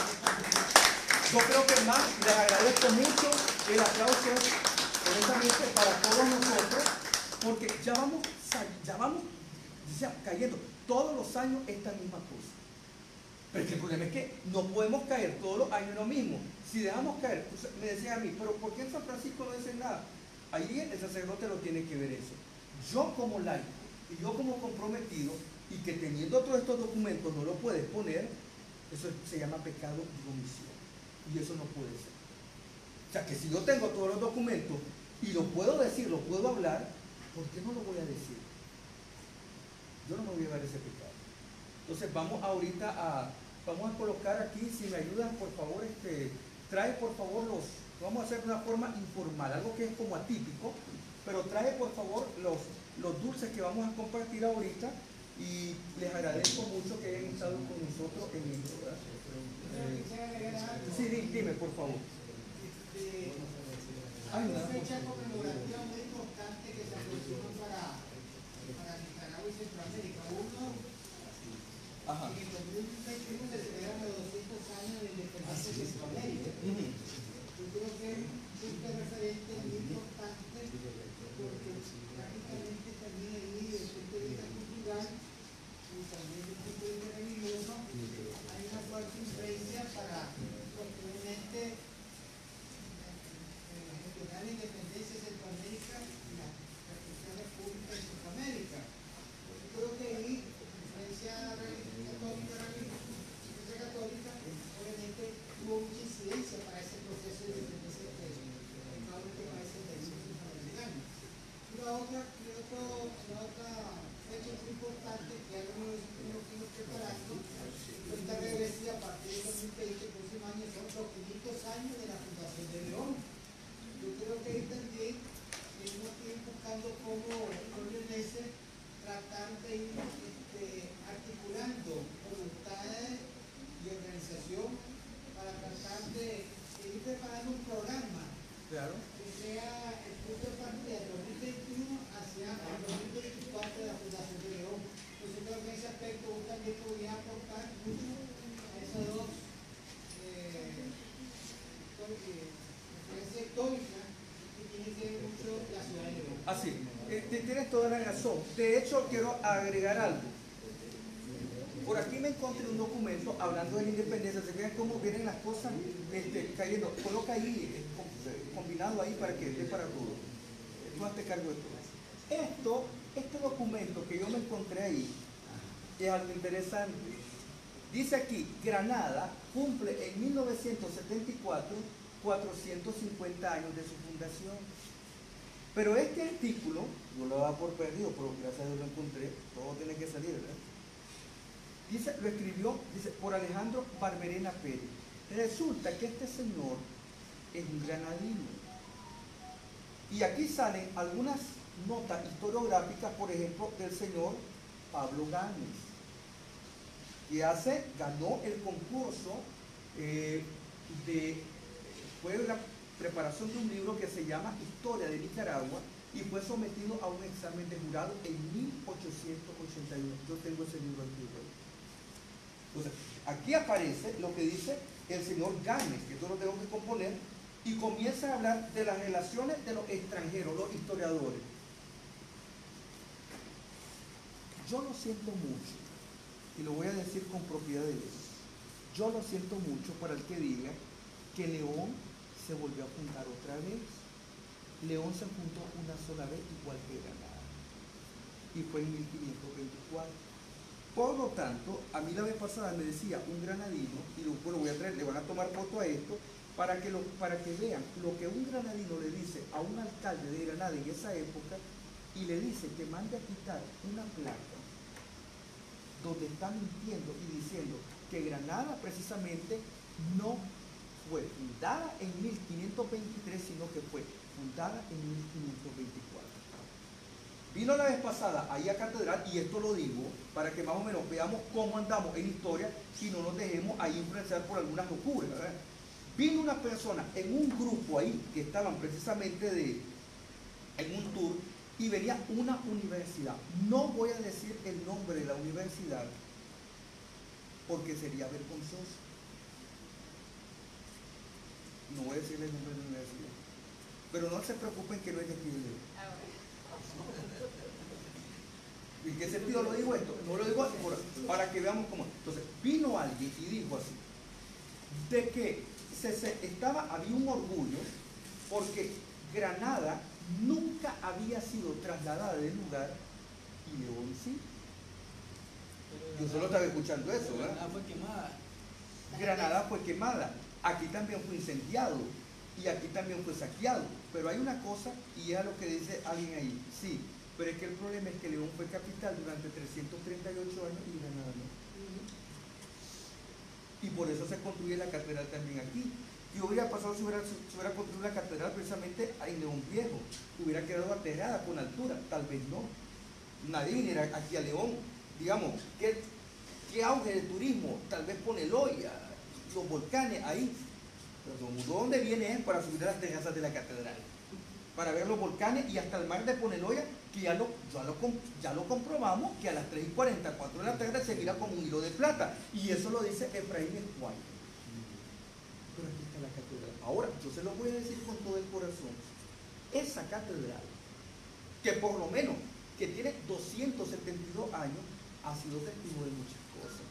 yo creo que más, les agradezco mucho el aplauso, honestamente, para todos nosotros, porque ya vamos, ya vamos ya, cayendo todos los años esta misma cosa. Pero es que el problema es que no podemos caer todos los años lo mismo. Si dejamos caer, me decían a mí, pero ¿por qué en San Francisco no dicen nada? Ahí el sacerdote lo tiene que ver eso. Yo como laico y yo como comprometido, y que teniendo todos estos documentos no lo puedes poner, eso se llama pecado de omisión. Y eso no puede ser. O sea, que si yo tengo todos los documentos y lo puedo decir, lo puedo hablar, ¿por qué no lo voy a decir? Yo no me voy a llevar ese pecado. Entonces vamos ahorita a, vamos a colocar aquí, si me ayudan por favor, este, trae por favor los, vamos a hacer de una forma informal, algo que es como atípico, pero trae por favor los, los dulces que vamos a compartir ahorita, y les agradezco mucho que hayan estado con nosotros en esto, ¿verdad? Eh, sí, dime por favor. Este, Ay, hay una no, fecha por favor. conmemorativa muy importante que se aproxima para, para Nicaragua y Centroamérica. Uno, Ajá. en el dos mil veintiuno se celebran los doscientos años de independencia de Centroamérica. Uh-huh. Yo creo que es un punto de referente muy importante porque prácticamente también ahí desde el punto de vista cultural y también desde el punto de vista religioso hay una fuerte influencia para posiblemente gestionar la independencia de Centroamérica y la respectiva República de Centroamérica. Yo creo que ahí la influencia católica, religiosa católica, obviamente tuvo mucha incidencia para ese proceso de independencia de cada uno de los países del mundo centroamericano. Y la otra, y otro, la otra fecha muy importante que algunos nos fuimos preparando, cuenta regresiva a partir del dos mil veinte, el próximo año, son los quinientos años de la fundación de León. Yo creo que ahí también seguimos buscando cómo los leoneses tratar de ir este, articulando voluntades y organización para tratar de, de ir preparando un programa Claro. que sea el punto de partida del dos mil veintiuno hacia el dos mil veinticuatro de la Fundación de León. Entonces creo que en ese aspecto vos también podrías aportar mucho a esas dos eh, referencias históricas que tienen que ver mucho la ciudad de León. Así, eh, tienes toda la razón. De hecho, quiero agregar algo. Por aquí me encontré un documento hablando de la independencia. Se vean cómo vienen las cosas este, cayendo. Coloca ahí, eh, combinado ahí para que esté para todos. Tú hazte cargo de todo. Esto, este documento que yo me encontré ahí es algo interesante. Dice aquí, Granada cumple en mil novecientos setenta y cuatro cuatrocientos cincuenta años de su fundación. Pero este artículo, yo lo daba por perdido, pero gracias a Dios lo encontré, todo tiene que salir, ¿verdad? Dice, lo escribió, dice, por Alejandro Barberena Pérez. Resulta que este señor es un granadino. Y aquí salen algunas notas historiográficas, por ejemplo, del señor Pablo Gámez, que hace, ganó el concurso eh, de, fue la preparación de un libro que se llama Historia de Nicaragua y fue sometido a un examen de jurado en mil ochocientos ochenta y uno. Yo tengo ese libro aquí. Entonces, aquí aparece lo que dice el señor Gámez, que yo lo tengo que componer, y comienza a hablar de las relaciones de los extranjeros, los historiadores. Yo lo siento mucho, y lo voy a decir con propiedad de Dios. Yo lo siento mucho para el que diga que León se volvió a fundar otra vez. León se fundó una sola vez, igual que Granada, y fue en mil quinientos veinticuatro. Por lo tanto, a mí la vez pasada me decía un granadino, y lo, bueno, voy a traer, le van a tomar foto a esto, para que, lo, para que vean lo que un granadino le dice a un alcalde de Granada en esa época, y le dice que mande a quitar una placa donde está mintiendo y diciendo que Granada precisamente no fue fundada en mil quinientos veintitrés, sino que fue fundada en mil quinientos veinticuatro. Vino la vez pasada ahí a Catedral, y esto lo digo para que más o menos veamos cómo andamos en historia y no nos dejemos ahí influenciar por algunas locuras, ¿verdad? Vino una persona en un grupo ahí que estaban precisamente de, en un tour, y venía una universidad. No voy a decir el nombre de la universidad porque sería vergonzoso. No voy a decir el nombre de la universidad. Pero no se preocupen que no es de aquí de León. ¿En qué sentido lo digo esto? No lo digo así por, para que veamos cómo. Entonces, vino alguien y dijo así, de que se, se, estaba, había un orgullo porque Granada nunca había sido trasladada del lugar y León sí. Yo solo estaba escuchando eso, ¿verdad? Granada fue quemada. Granada fue quemada. Aquí también fue incendiado y aquí también fue saqueado. Pero hay una cosa, y es lo que dice alguien ahí, sí, pero es que el problema es que León fue capital durante trescientos treinta y ocho años y Granada no. Y por eso se construye la catedral también aquí. ¿Qué hubiera pasado si hubiera, si hubiera construido la catedral precisamente en León Viejo? Hubiera quedado aterrada con altura, tal vez no. Nadie viniera aquí a León. Digamos, ¿qué, qué auge de turismo? Tal vez Poneloya, los volcanes ahí. Pero ¿dónde viene es para subir a las terrazas de la catedral? Para ver los volcanes y hasta el mar de Poneloya, que ya lo, ya lo, ya lo comprobamos, que a las tres y cuarenta, cuatro de la tarde se mira como un hilo de plata. Y eso lo dice Efraín Escuay. Pero aquí está la catedral. Ahora, yo se lo voy a decir con todo el corazón. Esa catedral, que por lo menos, que tiene doscientos setenta y dos años, ha sido testigo de muchas cosas.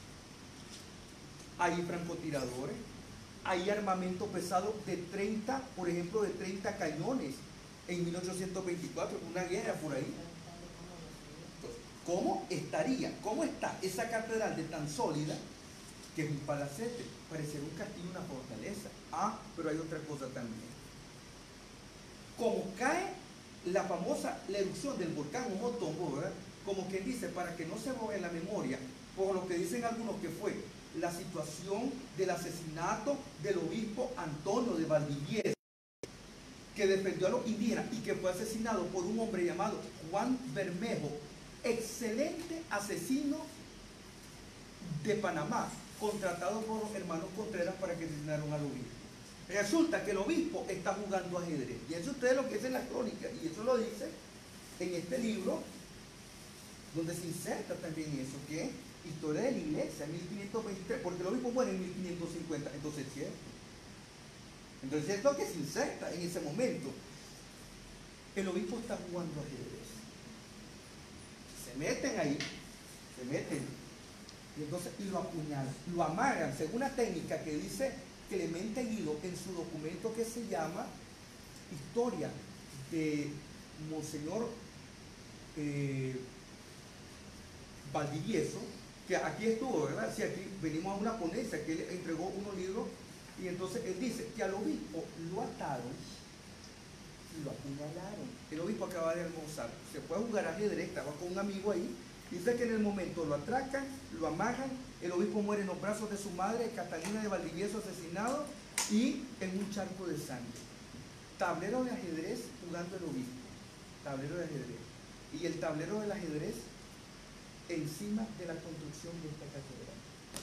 Hay francotiradores, hay armamento pesado de treinta, por ejemplo, de treinta cañones en mil ochocientos veinticuatro, una guerra por ahí. Entonces, ¿cómo estaría, cómo está esa catedral de tan sólida que es un palacete? Pareciera un castillo, una fortaleza. Ah, pero hay otra cosa también. Como cae la famosa, la erupción del volcán Omotombo, ¿verdad? Como quien dice, para que no se borre la memoria, por lo que dicen algunos que fue la situación del asesinato del obispo Antonio de Valdivieso, que defendió a los indígenas y que fue asesinado por un hombre llamado Juan Bermejo, excelente asesino de Panamá, contratado por los hermanos Contreras para que asesinaran al obispo. Resulta que el obispo está jugando ajedrez. Y eso ustedes lo que dicen en la crónica, y eso lo dice en este libro, donde se inserta también eso, que es Historia de la Iglesia, mil quinientos veintitrés, porque el obispo muere en mil quinientos cincuenta, entonces es cierto. Entonces es lo que se inserta en ese momento. El obispo está jugando ajedrez. Se meten ahí, se meten, y entonces y lo apuñalan, lo amarran, según una técnica que dice Clemente Guido en su documento que se llama Historia de Monseñor eh, Valdivieso, que que aquí estuvo, ¿verdad? Sí, aquí venimos a una ponencia, que él entregó unos libros, y entonces él dice que al obispo lo ataron y lo apuñalaron. El obispo acaba de almorzar, se fue a jugar ajedrez, estaba con un amigo ahí, dice que en el momento lo atracan, lo amarran, el obispo muere en los brazos de su madre, Catalina de Valdivieso, asesinado, y en un charco de sangre. Tablero de ajedrez jugando el obispo, tablero de ajedrez. Y el tablero del ajedrez encima de la construcción de esta catedral.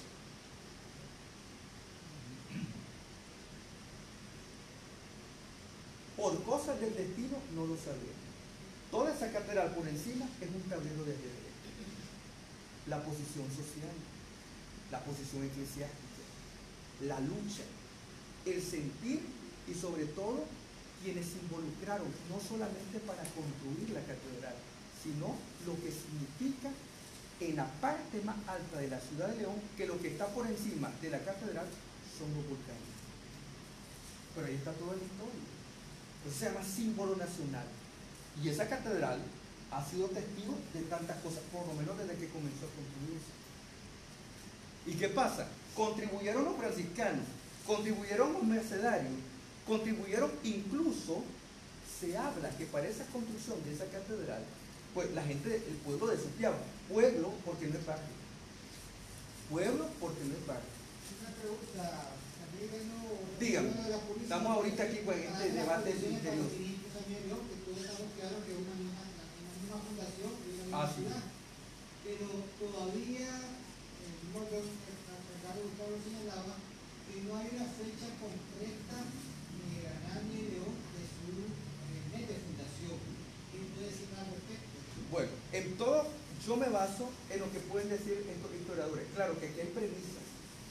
Por cosas del destino no lo sabemos. Toda esa catedral por encima es un tablero de ajedrez. La posición social, la posición eclesiástica, la lucha, el sentir y sobre todo quienes se involucraron no solamente para construir la catedral, sino lo que significa en la parte más alta de la ciudad de León, que lo que está por encima de la catedral son los volcanes. Pero ahí está toda la historia. Eso se llama símbolo nacional. Y esa catedral ha sido testigo de tantas cosas, por lo menos desde que comenzó a construirse. ¿Y qué pasa? Contribuyeron los franciscanos, contribuyeron los mercedarios, contribuyeron incluso, se habla que para esa construcción de esa catedral, pues la gente, el pueblo de Santiago, pueblo porque no es barrio, pueblo porque no es barrio. Una pregunta, también no, Dígame, de la policía, estamos ahorita aquí con este ah, debate la interior. policía también, ¿no? Que todos estamos claros que es una misma, una misma fundación, y una misma Ah, sí. ciudad. Pero todavía, el mismo doctor Ricardo Gustavo lo señalaba, que no hay una fecha concreta ni de Granada ni de León de su eh, mes de fundación. ¿Qué puede decir al respecto? Bueno, en todo yo me baso en lo que pueden decir estos historiadores. Claro que aquí hay premisas.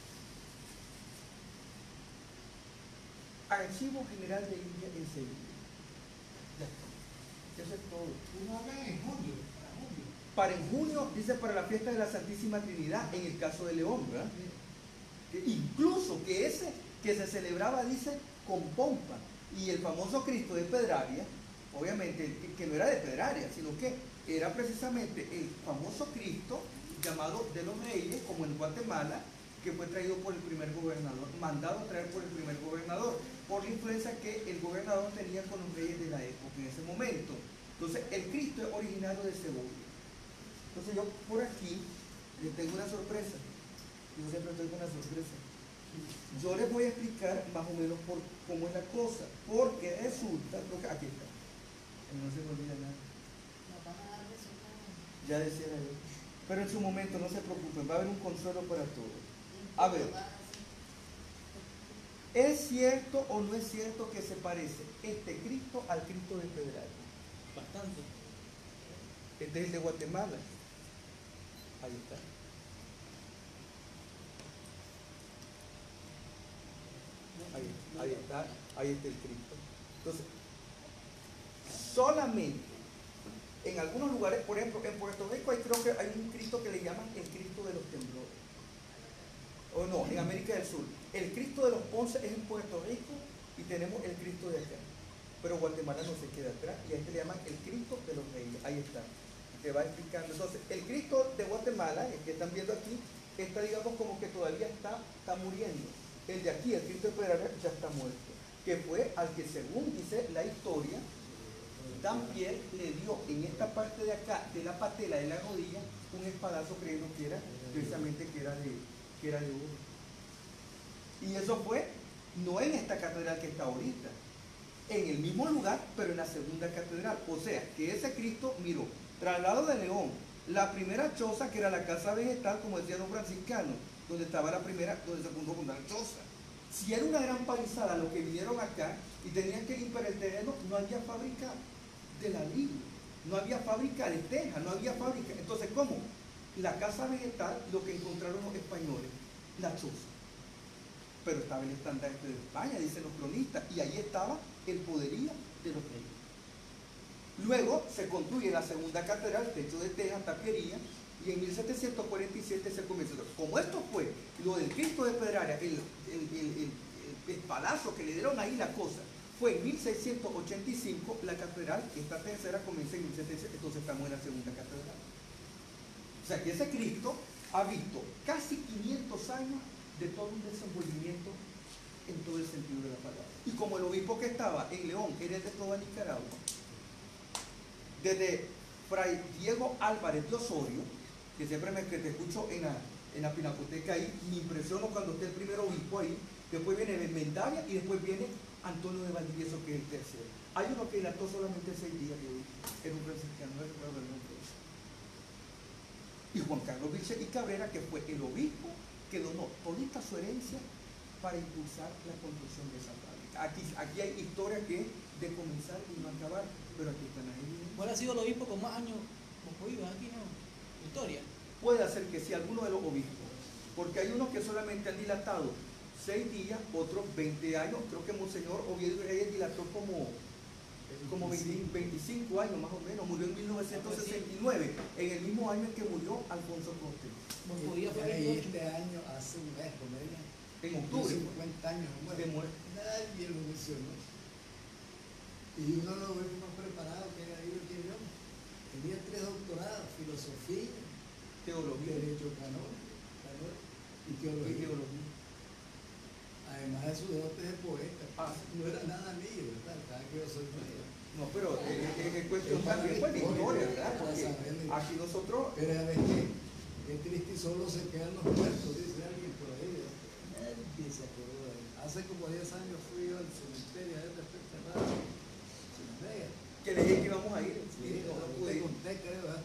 Archivo General de India en Sevilla. Ya está. Eso es todo. Uno habla en junio, para junio. Para en junio, dice para la fiesta de la Santísima Trinidad, en el caso de León, ¿verdad? Que incluso que ese que se celebraba, dice, con pompa. Y el famoso Cristo de Pedraria, obviamente, que, que no era de Pedraria, sino que era precisamente el famoso Cristo llamado de los Reyes, como en Guatemala, que fue traído por el primer gobernador, mandado a traer por el primer gobernador, por la influencia que el gobernador tenía con los reyes de la época en ese momento. Entonces, el Cristo es originario de Segovia. Entonces, yo por aquí les tengo una sorpresa. Yo siempre estoy con una sorpresa. Yo les voy a explicar más o menos por cómo es la cosa, porque resulta, creo que aquí está, no se me olvida nada. Nos van a dar resultados. Ya decía yo. Pero en su momento, no se preocupen, va a haber un consuelo para todos. A ver, ¿es cierto o no es cierto que se parece este Cristo al Cristo de Pedraria? Bastante. Este es el de Guatemala. Ahí está. Ahí, ahí está, ahí está el Cristo. Entonces, solamente en algunos lugares, por ejemplo, en Puerto Rico hay, creo que hay un Cristo que le llaman el Cristo de los temblores. O no, en América del Sur. El Cristo de los Ponce es en Puerto Rico y tenemos el Cristo de acá. Pero Guatemala no se queda atrás y a este le llaman el Cristo de los Reyes. Ahí está. Te va explicando. Entonces, el Cristo de Guatemala, el que están viendo aquí, está, digamos, como que todavía está, está muriendo. El de aquí, el Cristo de Pedraria, ya está muerto. Que fue al que, según dice la historia, Dampier le dio en esta parte de acá, de la patela de la rodilla, un espadazo creyendo que era, precisamente que era de, que era de oro. Y eso fue, no en esta catedral que está ahorita, en el mismo lugar, pero en la segunda catedral. O sea, que ese Cristo, miró, traslado de León, la primera choza, que era la casa vegetal, como decían los franciscanos, donde estaba la primera, donde se fundó una choza. Si era una gran palizada los que vinieron acá y tenían que limpiar el terreno, no había fábrica de ladrillo, no había fábrica de teja, no había fábrica. Entonces, ¿cómo? La casa vegetal, lo que encontraron los españoles, la choza. Pero estaba el estandarte de España, dicen los cronistas, y ahí estaba el poderío de los reyes. Luego se construye la segunda catedral, techo de teja, tapicería, y en mil setecientos cuarenta y siete se comienza. Como esto fue lo del Cristo de Pedraria, el, el, el, el, el espadazo que le dieron ahí la cosa, fue en mil seiscientos ochenta y cinco la catedral, esta tercera comienza en mil setecientos, entonces estamos en la segunda catedral. O sea que ese Cristo ha visto casi quinientos años de todo un desenvolvimiento en todo el sentido de la palabra. Y como el obispo que estaba en León era el de toda Nicaragua, desde Fray Diego Álvarez de Osorio, que siempre me que te escucho en la, en la pinacoteca ahí, me impresionó cuando esté el primer obispo ahí, después viene Mendavia y después viene Antonio de Valdivieso, que es el tercero. Hay uno que dilató solamente seis días, que era un franciscano, no recuerdo el nombre. Y Juan Carlos Vilche y Cabrera, que fue el obispo que donó todita su herencia para impulsar la construcción de esa fábrica. Aquí, aquí hay historia que es de comenzar y no acabar, pero aquí están las evidencias. ¿Cuál ha sido el obispo con más años concluidos aquí, no? Historia. Puede ser que sí, alguno de los obispos, porque hay unos que solamente han dilatado seis días, otros veinte años. Creo que Monseñor Oviedo Reyes dilató como, como veinticinco años más o menos, murió en mil novecientos sesenta y nueve, en el mismo año en que murió Alfonso Cortés. Y este año, hace un mes, con ella, en octubre, cincuenta años de muerte. Nadie lo mencionó. Y uno lo ve más preparado que era Iber Quirón. Tenía tres doctorados: filosofía, teología, derecho canónico y teología. y teología. Además de sus dotes de poeta, Ah. no era nada mío, ¿verdad? Cada que yo soy mayor. No, pero es cuestión también fue de historia, ¿verdad? Porque aquí nosotros. Pero a ver qué, qué triste y solo se quedan los muertos, dice alguien por ahí. Nadie se acordó de él. Hace como diez años fui yo al cementerio a este enterrado. Que le dije que íbamos a ir. Sí, no, no te pude ir. conté, creo, ¿verdad?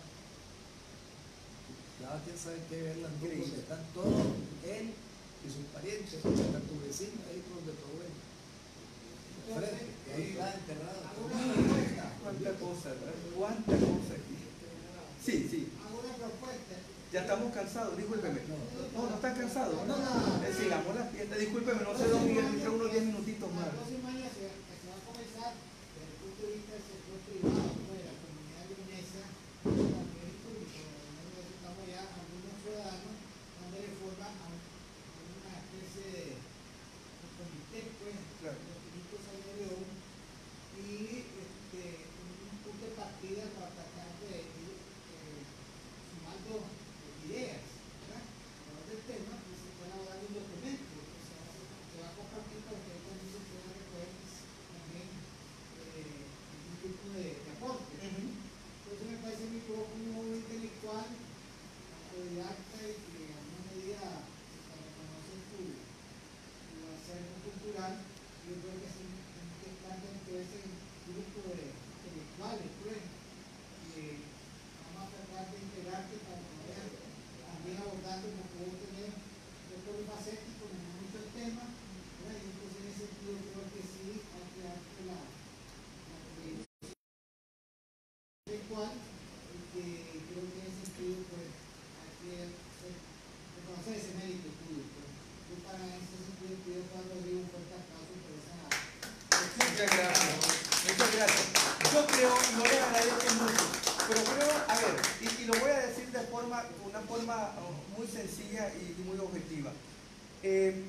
Ya quién sabe qué ver las dos, porque están todos, él y sus parientes, hasta tu vecino ahí por donde todo ven. Frente, que ahí está enterrado. Cuánta cosa, ¿verdad? Cuánta cosa aquí. Sí, sí. Hago una propuesta. Ya estamos cansados, discúlpeme. No, no están cansados. No, no. Eh, sigamos la fiesta. Discúlpeme, no sé, don Miguel, entre unos diez minutitos más. La próxima año se, se va a comenzar desde el punto de vista del sector privado, pues, de la comunidad leonesa, también el público. Nosotros estamos ya algunos ciudadanos dándole forma a, un- a una especie de, de comité, pues, Claro. de Espíritu San de León, y este, un punto de partida para tratar de ir eh, sumando ideas, ¿verdad? Alrededor del tema, pues se puede elaborar un documento que se va, se va a compartir para que también se pueda recoger también eh, algún tipo de, de aporte. Ujú. Entonces me parece a mí que hubo un modo intelectual, autodidacta y que en alguna medida para reconocer tu, tu acervo cultural, yo creo que sí, que estar dentro de ese grupo de intelectuales, pues, que vamos a tratar de integrarte para que vayan también abordando, porque voy a tener yo polifacético en muchos temas, ¿verdad? Y entonces en ese sentido creo que sí hay que darte la, la proyección intelectual, y que creo que en ese sentido pues hay que hacer- reconocer ese mérito tuyo. Pues. Yo para ese sentido pido a Rodrigo un fuerte aplauso por esa. Muchas gracias. Muchas gracias. Yo creo, no les agradezco mucho, pero creo, a ver, y, y lo voy a decir de forma, una forma uh, muy sencilla y, y muy objetiva. Eh,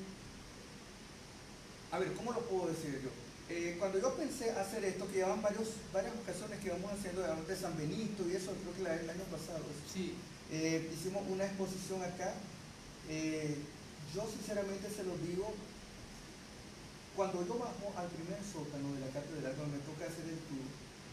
a ver, ¿cómo lo puedo decir yo? Eh, cuando yo pensé hacer esto, que llevan varios, varias ocasiones que íbamos haciendo de, de San Benito y eso, creo que la- el año pasado, Sí. eh, hicimos una exposición acá. Eh, yo sinceramente se los digo, cuando yo bajo al primer sótano de la catedral, cuando me toca hacer el tour,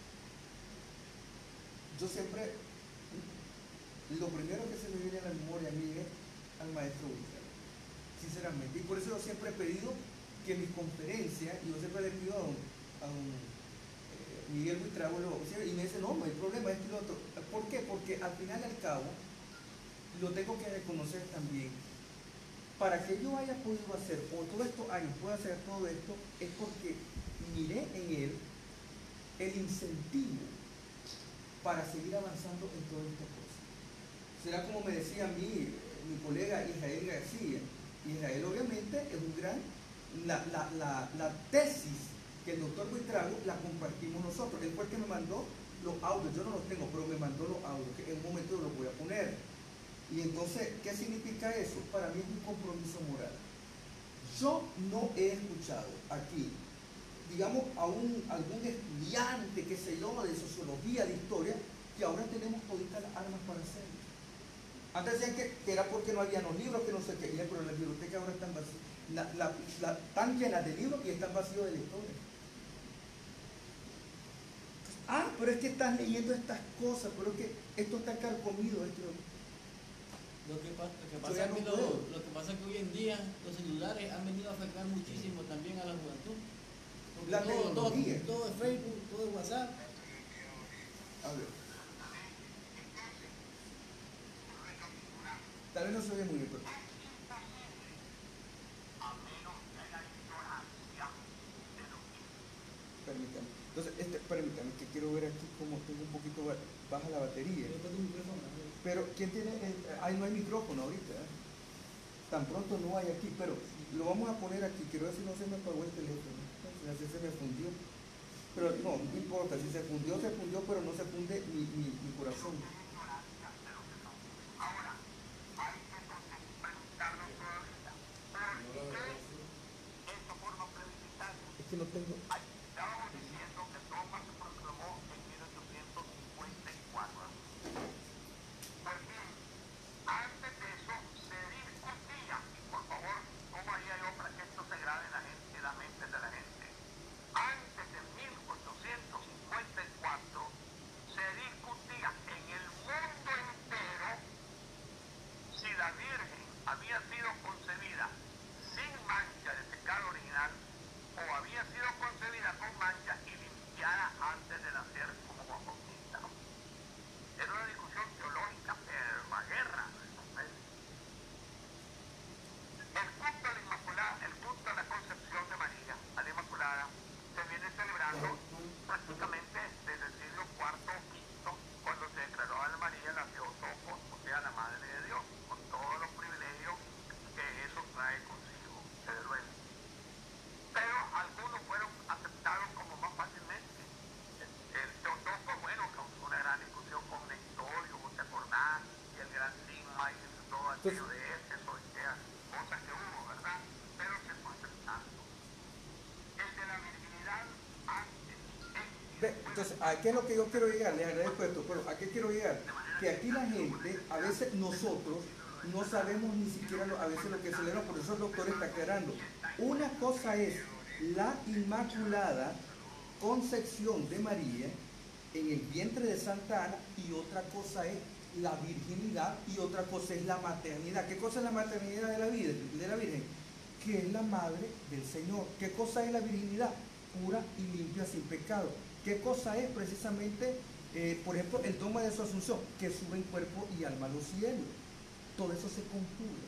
yo siempre, lo primero que se me viene a la memoria a mí es al maestro Buitrago, sinceramente. Y por eso yo siempre he pedido que mis conferencias, y yo siempre le pido a un, a un eh, Miguel Buitrago, lo- y me dice, no, no hay problema, esto y lo otro. ¿Por qué? Porque al final y al cabo, lo tengo que reconocer también. Para que yo haya podido hacer, o todos estos años pueda hacer todo esto, es porque miré en él el incentivo para seguir avanzando en todas estas cosas. Será como me decía a mí, eh, mi colega Israel García. Israel obviamente es un gran, la, la, la, la tesis que el doctor Buitrago la compartimos nosotros. Él fue el que me mandó los audios, yo no los tengo, pero me mandó los audios, que en un momento los voy a poner. Y entonces, ¿qué significa eso? Para mí es un compromiso moral. Yo no he escuchado aquí, digamos, a un, algún estudiante, qué sé yo, de sociología, de historia, que ahora tenemos toditas las armas para hacerlo. Antes decían que, que era porque no había los libros, que no sé qué, pero las bibliotecas ahora están vacías, la, la, la, están llenas de libros y están vacíos de lectores. Ah, pero es que estás leyendo estas cosas, pero es que esto está carcomido. Esto, Lo que, pa- lo que Yo pasa ya es que no lo, puedo. lo que pasa es que hoy en día los celulares han venido a afectar muchísimo también a la juventud. Porque La todo, todo, tecnología. todo es Facebook, todo es WhatsApp. A ver. Tal vez no se oye muy bien, pero... Permítame. Entonces, este, permítame, que quiero ver aquí cómo tengo un poquito ba- baja la batería. Yo tengo un micrófono, ¿no? Pero, ¿quién tiene? el- ahí no hay micrófono ahorita. ¿eh? Tan pronto no hay aquí, pero lo vamos a poner aquí. Quiero ver si no se me apagó el teléfono. Si se me fundió. Pero no, no importa. Si se fundió, se fundió, pero no se funde mi, mi, mi corazón. Es que no tengo... Entonces, ¿a qué es lo que yo quiero llegar? Les agradezco esto, pero ¿a qué quiero llegar? Que aquí la gente, a veces nosotros, no sabemos ni siquiera lo, a veces lo que celebramos, por eso el doctor está aclarando. Una cosa es la Inmaculada Concepción de María en el vientre de Santa Ana y otra cosa es la virginidad y otra cosa es la maternidad. ¿Qué cosa es la maternidad de la, Virgen, de la Virgen? Que es la madre del Señor. ¿Qué cosa es la virginidad? Pura y limpia, sin pecado. ¿Qué cosa es precisamente, eh, por ejemplo, el dogma de su asunción? Que sube en cuerpo y alma a los cielos. Todo eso se conjuga.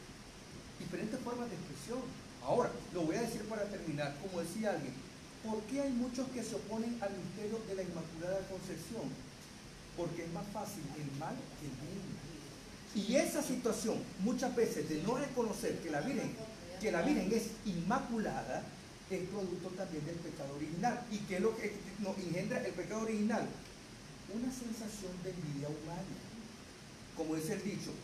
Diferentes formas de expresión. Ahora, lo voy a decir para terminar, como decía alguien, ¿por qué hay muchos que se oponen al misterio de la Inmaculada Concepción? Porque es más fácil el mal que el bien. Y esa situación, muchas veces, de no reconocer que la Virgen, que la Virgen es inmaculada, es producto también del pecado original. ¿Y qué es lo que nos engendra el pecado original? Una sensación de envidia humana. Como dice el dicho,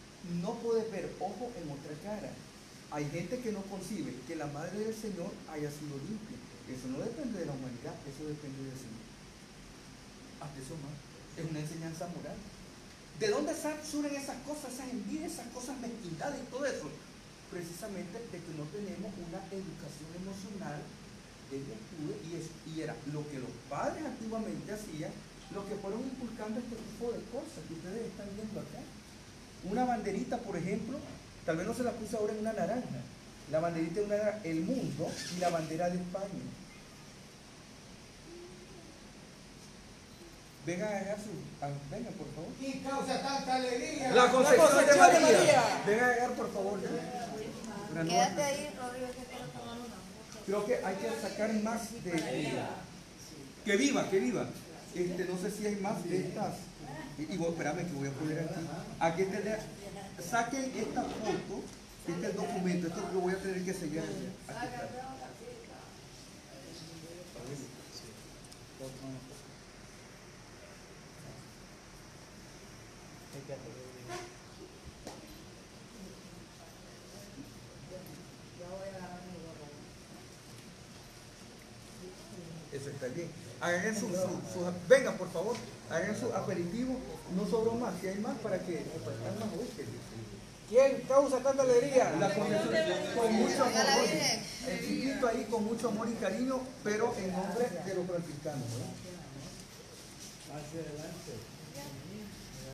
no puedes ver ojo en otra cara. Hay gente que no concibe que la madre del Señor haya sido limpia. Eso no depende de la humanidad, eso depende del Señor. Hasta eso más. Es una enseñanza moral. ¿De dónde surgen esas cosas, esas envidias, esas cosas mezquindades y todo eso? Precisamente de que no tenemos una educación emocional de virtud, y, es, y era lo que los padres antiguamente hacían, lo que fueron inculcando este tipo de cosas que ustedes están viendo acá. Una banderita, por ejemplo, tal vez no se la puse ahora en una naranja. La banderita es una, el mundo y la bandera de España. Vengan a agarrar su... a- vengan, por favor. Y causa tanta alegría. La Concepción, Concepción de de María. María. Vengan a agarrar, por favor. Ya. Quédate ahí, Rodrigo, que quiero tomar una foto. Creo que hay que sacar más de... Que viva, que viva. Este, no sé si hay más de estas. Y, y voy, espérame que voy a poner aquí. Aquí está, saquen esta foto, este es el documento, esto lo voy a tener que sellar. Aquí está. Eso está bien. Hagan su, su, su- vengan, por favor. hagan su aperitivo, no sobró más, si hay más para que repartan más hoy. ¿Quién causa tanta alegría? La concepción con mucho amor, oye, el chiquito ahí con mucho amor y cariño, pero en nombre de los franciscanos, ¿no? Hacia adelante.